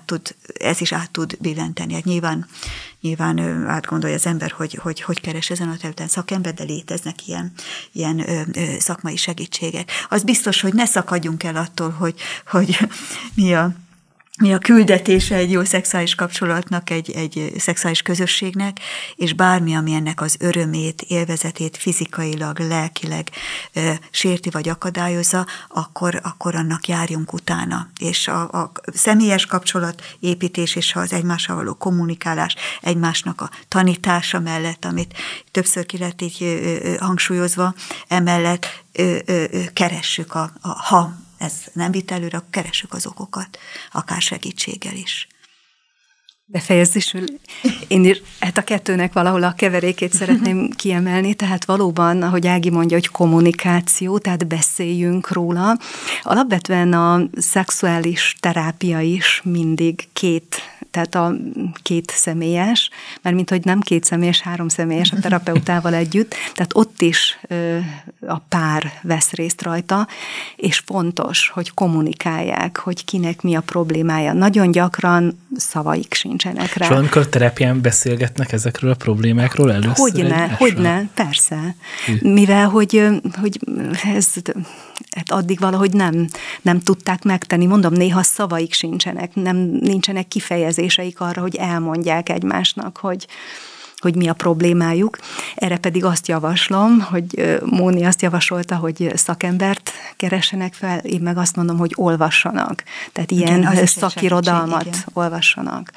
ez is át tud billenteni. Hát nyilván átgondolja az ember, hogy keres ezen a területen szakember, de léteznek ilyen szakmai segítségek. Az biztos, hogy ne szakadjunk el attól, hogy mi a küldetése egy jó szexuális kapcsolatnak, egy szexuális közösségnek, és bármi, ami ennek az örömét, élvezetét fizikailag, lelkileg sérti vagy akadályozza, akkor annak járjunk utána. És a személyes kapcsolatépítés és az egymással való kommunikálás, egymásnak a tanítása mellett, amit többször ki lett így hangsúlyozva, emellett keressük ha ez nem vitt előre, akkor keressük az okokat, akár segítséggel is. Befejezésül én is hát a kettőnek valahol a keverékét szeretném kiemelni, tehát valóban, ahogy Ági mondja, hogy kommunikáció, tehát beszéljünk róla. Alapvetően a szexuális terápia is mindig tehát a két személyes, mert mint hogy nem két személyes, 3 személyes a terapeutával együtt, tehát ott is a pár vesz részt rajta, és fontos, hogy kommunikálják, hogy kinek mi a problémája. Nagyon gyakran szavaik sincsenek rá. És amikor terápián beszélgetnek ezekről a problémákról először? Hogyne, persze. Mivel, hogy ez hát addig valahogy nem tudták megtenni. Mondom, néha szavaik sincsenek, nincsenek kifejezéseik arra, hogy elmondják egymásnak, hogy mi a problémájuk. Erre pedig azt javaslom, hogy Móni azt javasolta, hogy szakembert keressenek fel, én meg azt mondom, hogy olvassanak. Tehát ilyen szakirodalmat olvassanak.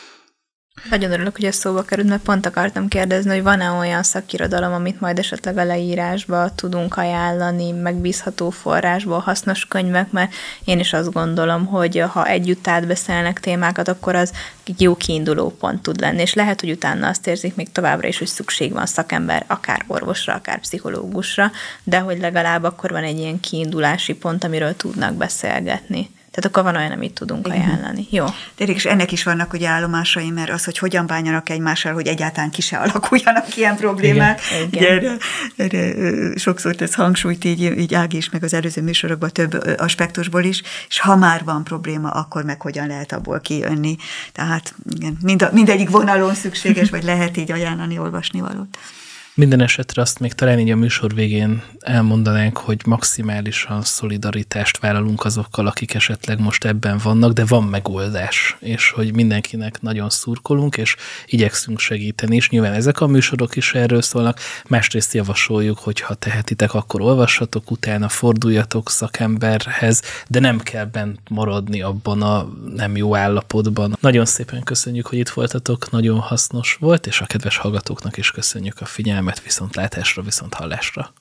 Nagyon örülök, hogy ez szóba került, mert pont akartam kérdezni, hogy van-e olyan szakirodalom, amit majd esetleg a leírásba tudunk ajánlani, megbízható forrásból, hasznos könyvek, mert én is azt gondolom, hogy ha együtt átbeszélnek témákat, akkor az jó kiinduló pont tud lenni, és lehet, hogy utána azt érzik még továbbra is, hogy szükség van szakember, akár orvosra, akár pszichológusra, de hogy legalább akkor van egy ilyen kiindulási pont, amiről tudnak beszélgetni. Tehát akkor van olyan, amit tudunk ajánlani. Jó. Tényleg, és ennek is vannak ugye állomásai, mert az, hogy hogyan bánjanak egymással, hogy egyáltalán ki se alakuljanak ilyen problémák. Igen. Erre sokszor tesz hangsúlyt így Ági is, meg az előző műsorokban több aspektusból is, és ha már van probléma, akkor meg hogyan lehet abból kijönni. Tehát igen, mindegyik vonalon szükséges, vagy lehet így ajánlani, olvasni valót. Minden esetre azt még talán így a műsor végén elmondanánk, hogy maximálisan szolidaritást vállalunk azokkal, akik esetleg most ebben vannak, de van megoldás, és hogy mindenkinek nagyon szurkolunk, és igyekszünk segíteni is. Nyilván ezek a műsorok is erről szólnak, másrészt javasoljuk, hogy ha tehetitek, akkor olvassatok, utána forduljatok szakemberhez, de nem kell bent maradni abban a nem jó állapotban. Nagyon szépen köszönjük, hogy itt voltatok, nagyon hasznos volt, és a kedves hallgatóknak is köszönjük a figyelmet, viszontlátásra, viszonthallásra.